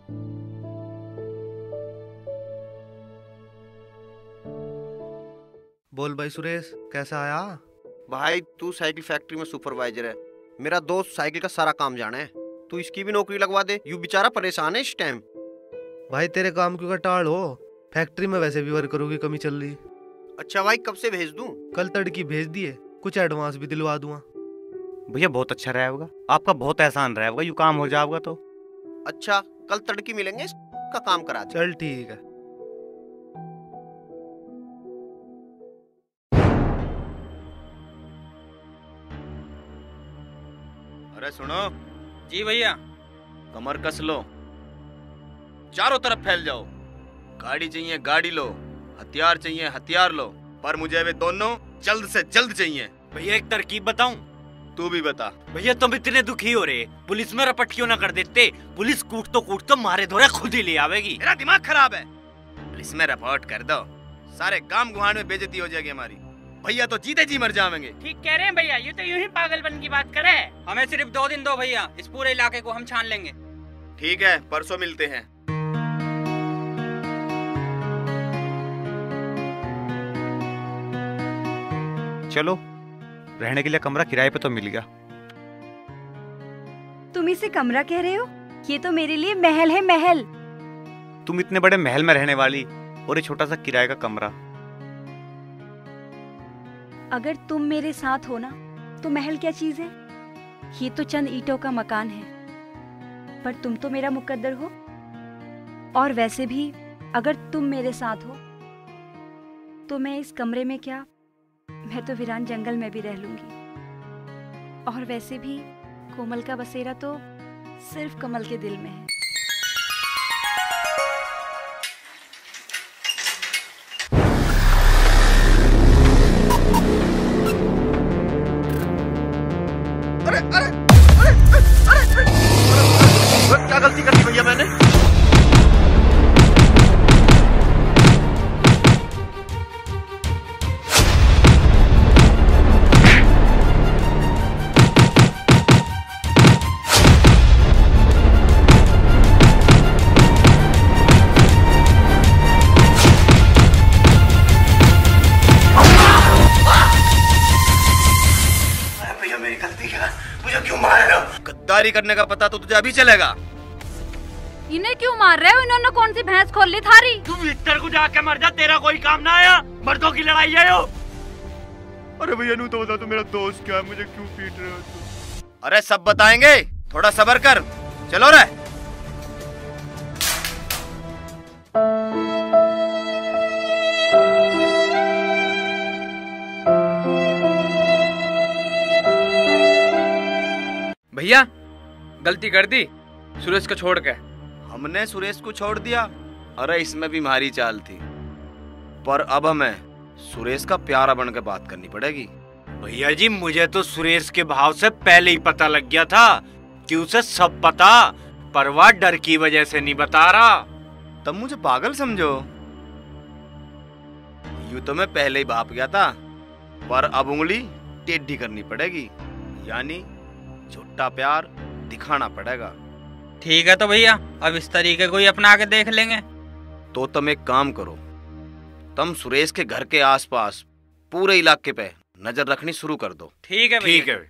बोल भाई सुरेश, कैसा आया? भाई तू साइकिल फैक्ट्री में सुपरवाइजर है, मेरा दोस्त साइकिल का सारा काम जाने है, तू इसकी भी नौकरी लगवा दे। यू बेचारा परेशान है इस टाइम। भाई तेरे काम क्यों टाल हो, फैक्ट्री में वैसे भी वर्करों की कमी चल रही। अच्छा भाई, कब से भेज दूं? कल तड़की भेज दिए, कुछ एडवांस भी दिलवा दूंगा। भैया बहुत अच्छा रहा होगा, आपका बहुत एहसान रहा होगा, यू काम हो जाएगा तो। अच्छा कल तड़की मिलेंगे, इसका काम करा दे। चल ठीक है। अरे सुनो जी भैया। कमर कस लो, चारों तरफ फैल जाओ। गाड़ी चाहिए गाड़ी लो, हथियार चाहिए हथियार लो, पर मुझे वे दोनों जल्द से जल्द चाहिए। भैया एक तरकीब बताऊं? तू भी बता। भैया तुम इतने दुखी हो रहे, पुलिस में रपट क्यों ना कर देते? पुलिस कूट तो कूट तो मारे धोरे खुद ही ले आवेगी। मेरा दिमाग खराब है, पुलिस में रिपोर्ट कर दो, सारे गांव गुहान में बेइज्जती हो जाएगी हमारी। भैया तो जीते जी मर जाएंगे। ठीक कह रहे हैं भैया, ये तो यूं ही पागलपन की बात करे। हमें सिर्फ दो दिन दो भैया, इस पूरे इलाके को हम छान लेंगे। ठीक है, परसों मिलते हैं। चलो, रहने के लिए कमरा किराए पे तो मिल गया। तुम इसे कमरा कह रहे हो? ये तो मेरे लिए महल है, महल। तुम इतने बड़े महल में रहने वाली और ये छोटा सा किराए का कमरा। अगर तुम मेरे साथ हो ना तो महल क्या चीज है? ये तो चंद ईंटों का मकान है, पर तुम तो मेरा मुकद्दर हो। और वैसे भी अगर तुम मेरे साथ हो तो मैं इस कमरे में क्या, मैं तो वीरान जंगल में भी रह लूंगी। और वैसे भी कोमल का बसेरा तो सिर्फ कमल के दिल में है। अरे अरे अरे अरे अरे क्या गलती कर दी भैया मैंने? गद्दारी करने का पता तो तुझे अभी चलेगा। इन्हें क्यों मार रहे हो? इन्होंने कौन सी भैंस खोल ली थारी? तुम भीतर को जाके मर जा, तेरा कोई काम ना आया। मर्दों की लड़ाई है यो। अरे भैया नू तो बता, तू मेरा दोस्त क्या है, मुझे क्यों पीट रहे हो तू? अरे सब बताएंगे, थोड़ा सब्र कर। चलो रे। भैया गलती कर दी सुरेश को छोड़ के। हमने सुरेश को छोड़ दिया? अरे इसमें भी हमारी चाल थी, पर अब हमें सुरेश का प्यारा बन के बात करनी पड़ेगी। भैया जी मुझे तो सुरेश के भाव से पहले ही पता लग गया था कि उसे सब पता, पर वह डर की वजह से नहीं बता रहा। तब मुझे पागल समझो? यूं तो मैं पहले ही भाप गया था, पर अब उंगली टेढ़ी करनी पड़ेगी, यानी झूठा प्यार दिखाना पड़ेगा। ठीक है तो भैया, अब इस तरीके को ही अपना के देख लेंगे। तो तुम एक काम करो, तुम सुरेश के घर के आसपास पूरे इलाके पे नजर रखनी शुरू कर दो। ठीक है ठीक है।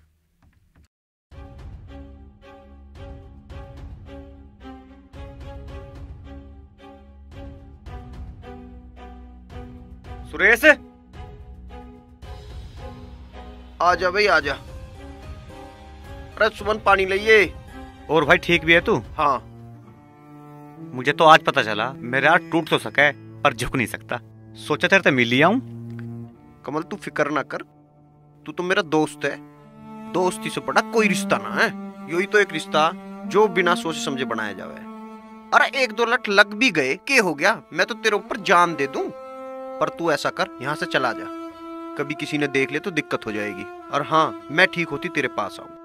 सुरेश, आजा भाई आजा। अरे सुमन पानी लाइए। और भाई ठीक भी है तू? हाँ। मुझे तो आज पता चला मेरा हाथ टूट तो सका है पर झुक नहीं सकता। सोचा तेरे तो मिल ही आऊं। कमल तू फिक्र ना कर, तू तो मेरा दोस्त है। दोस्ती से बड़ा कोई रिश्ता ना है। यही तो एक रिश्ता जो बिना सोचे समझे बनाया जावे। अरे एक दो लट लग भी गए, क्या हो गया? मैं तो तेरे ऊपर जान दे दूं। पर तू ऐसा कर, यहाँ से चला जा, कभी किसी ने देख ले तो दिक्कत हो जाएगी। और हाँ, मैं ठीक होती तेरे पास आऊं।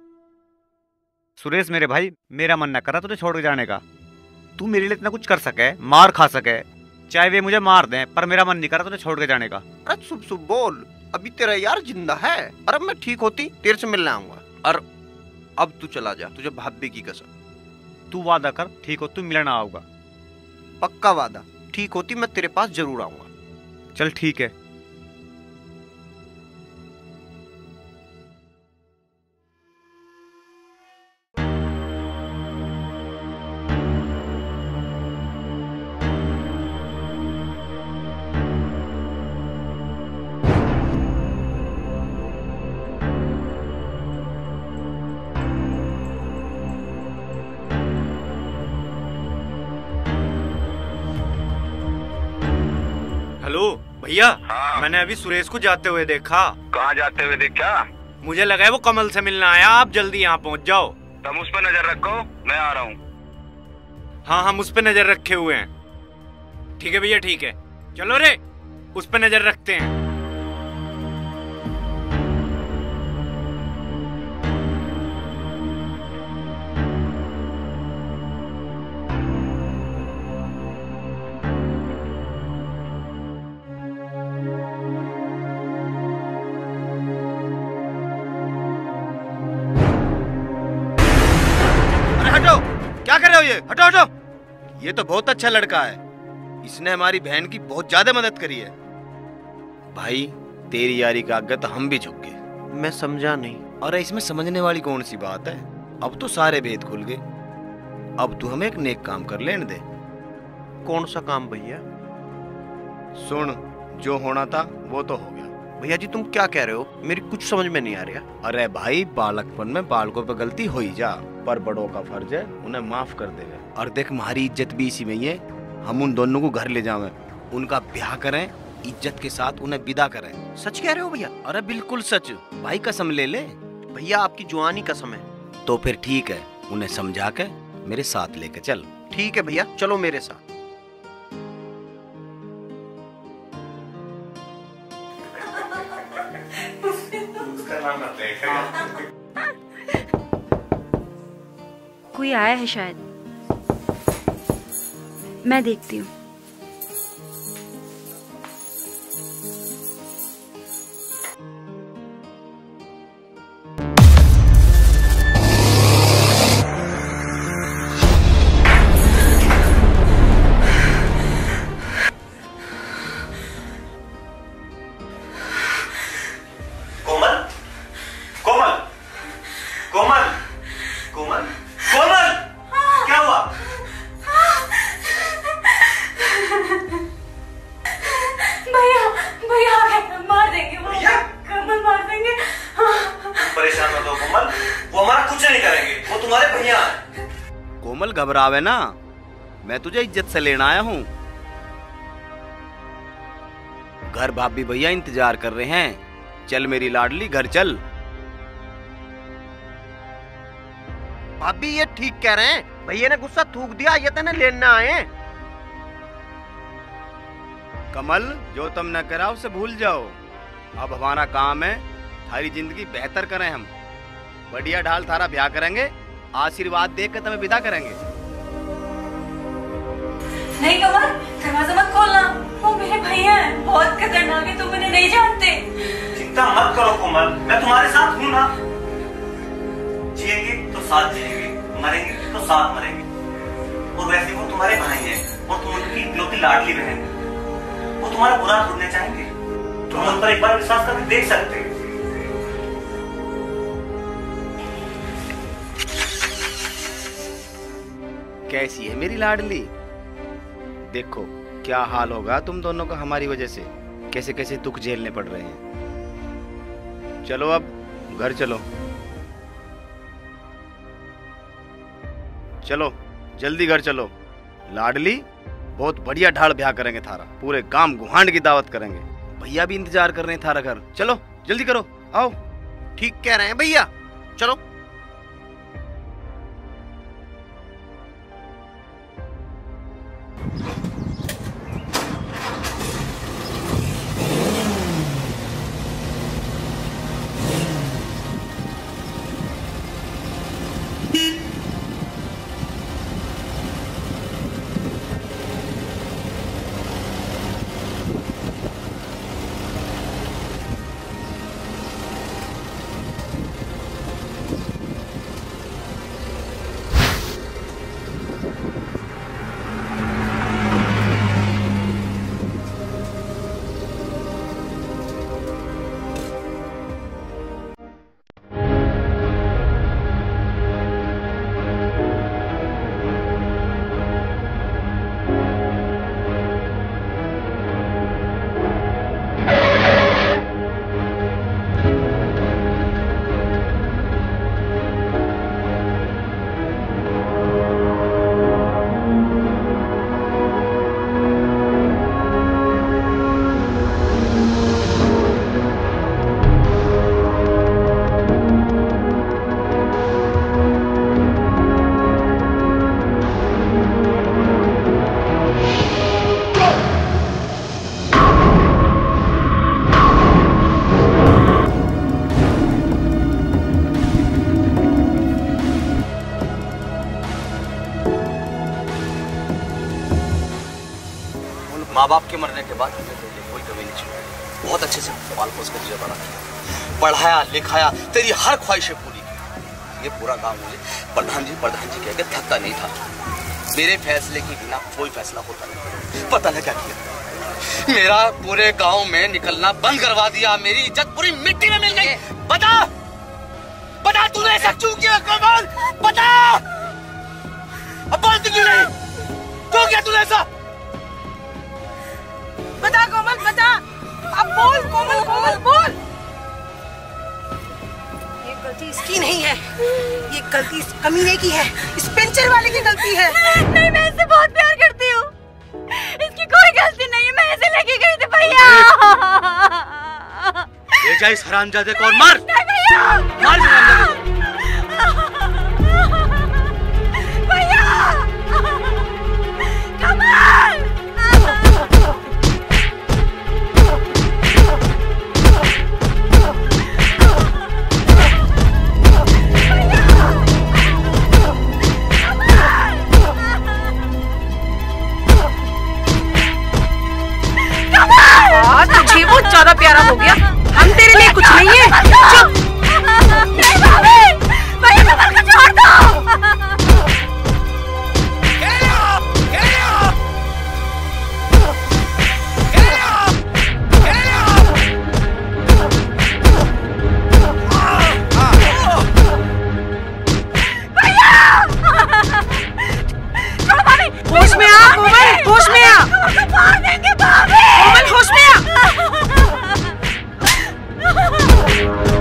सुरेश मेरे भाई, मेरा मन न करा तुझे छोड़ के जाने का। तू मेरे लिए इतना कुछ कर सके, मार खा सके, चाहे वे मुझे मार दें, पर मेरा मन नहीं करा तुझे छोड़ के जाने का। अरे सुब सुब बोल, अभी तेरा यार जिंदा है। अरे मैं ठीक होती तेरे से मिलने आऊंगा। और अब तू चला जा, तुझे भाभी की कसम। तू वादा कर, ठीक हो तू मिलना आऊंगा। पक्का वादा, ठीक होती मैं तेरे पास जरूर आऊंगा। चल ठीक है। हेलो भैया, हाँ। मैंने अभी सुरेश को जाते हुए देखा। कहाँ जाते हुए देखा? मुझे लगा है वो कमल से मिलने आया। आप जल्दी यहाँ पहुँच जाओ। तुम उस पर नजर रखो, मैं आ रहा हूँ। हाँ, हम उस पर नजर रखे हुए हैं। ठीक है भैया, ठीक है। चलो रे, उस पर नजर रखते हैं। हटो, क्या कर रहे हो? ये हटो हटो। ये तो बहुत अच्छा लड़का है, इसने हमारी बहन की बहुत ज्यादा मदद करी है। भाई तेरी यारी का आगे तो हम भी झुक गए। मैं समझा नहीं। अरे इसमें समझने वाली कौन सी बात है? अब तो सारे भेद खुल गए। अब तू हमें एक नेक काम कर लेने दे। कौन सा काम भैया? सुन, जो होना था वो तो हो गया। भैया जी तुम क्या कह रहे हो? मेरी कुछ समझ में नहीं आ रहा। अरे भाई, बालकपन में बालकों पे गलती हो ही जा, पर बड़ों का फर्ज है उन्हें माफ कर देवे। और देख, हमारी इज्जत भी इसी में ही है। हम उन दोनों को घर ले जावें, उनका ब्याह करें, इज्जत के साथ उन्हें विदा करें। सच कह रहे हो भैया? अरे बिल्कुल सच भाई, कसम ले ले। भैया आपकी जुआनी कसम है। तो फिर ठीक है, उन्हें समझा के मेरे साथ लेके चल। ठीक है भैया, चलो मेरे साथ। कोई आया है शायद, मैं देखती हूँ। घबरावे ना, मैं तुझे इज्जत से लेना आया हूँ। घर भाभी भैया इंतजार कर रहे हैं। चल मेरी लाडली, घर चल। भाभी ये ठीक कह रहे हैं, भैया ने गुस्सा थूक दिया, ये तेने लेना आए। कमल, जो तुम न करा उसे भूल जाओ। अब हमारा काम है थारी जिंदगी बेहतर करें। हम बढ़िया ढाल थारा ब्याह करेंगे, आशीर्वाद देकर तुम्हें विदा करेंगे। नहीं कमल, दरवाजा मत खोलना, वो मेरे भैया हैं, बहुत खतरनाक करो कोमल, मैं तुम्हारे साथ हूँ ना। जिएंगे तो साथ जिएंगे, मरेंगे तो साथ मरेंगे। और वैसे वो तुम्हारे भाई हैं और तुम उनकी इकलौती लाडली बहन। वो तुम्हारा बुरा सुनने चाहेंगे, तुम उन पर एक बार विश्वास करके देख सकते हो। कैसी है मेरी लाडली? देखो क्या हाल होगा तुम दोनों का हमारी वजह से, कैसे कैसे दुख झेलने पड़ रहे हैं। चलो अब घर चलो, चलो जल्दी घर चलो। लाडली बहुत बढ़िया ढाल ब्याह करेंगे थारा, पूरे गांव गुहांड की दावत करेंगे। भैया भी इंतजार कर रहे हैं थारा घर। चलो जल्दी करो, आओ। ठीक कह रहे हैं भैया, चलो। माँ बाप के मरने के बाद हमने तेरे लिए कोई कमी नहीं छोड़ी। बहुत अच्छे से पाल पोस कर तुझे बड़ा किया, पढ़ाया लिखाया, तेरी हर ख्वाहिशें पूरी की। ये पूरा काम मुझे प्रधान जी प्रधान जी कह के थकता नहीं था। मेरे फैसले के बिना कोई फैसला होता नहीं। पता नहीं क्या किया, मेरा पूरे गांव में निकलना बंद करवा दिया। मेरी इज्जत पूरी मिट्टी में मिल गई। बता बता तूने ऐसा क्यों किया कमल? बता, अब बोलती क्यों नहीं? क्यों किया तूने ऐसा? बता कोमल, बता, अब बोल कोमल, कोमल बोल। ये गलती इसकी नहीं है, ये गलती इस कमीने की है, इस पेंचर वाले की गलती है। नहीं, मैं इससे बहुत प्यार करती हूँ, इसकी कोई गलती नहीं है। मैं ऐसे लेके गई थी भैया। ले जा इस हरामजादे को और मार। नहीं भैया, मार इस हरामजादे को। भैया, कमल। तुझे वो ज्यादा प्यारा हो गया, हम तेरे लिए कुछ नहीं है। चुप। नहीं भाभी, भैया कमल को छोड़ दो। होश में आ कोमल, होश में आ। मार देंगे भाभी। कोमल होश में आ।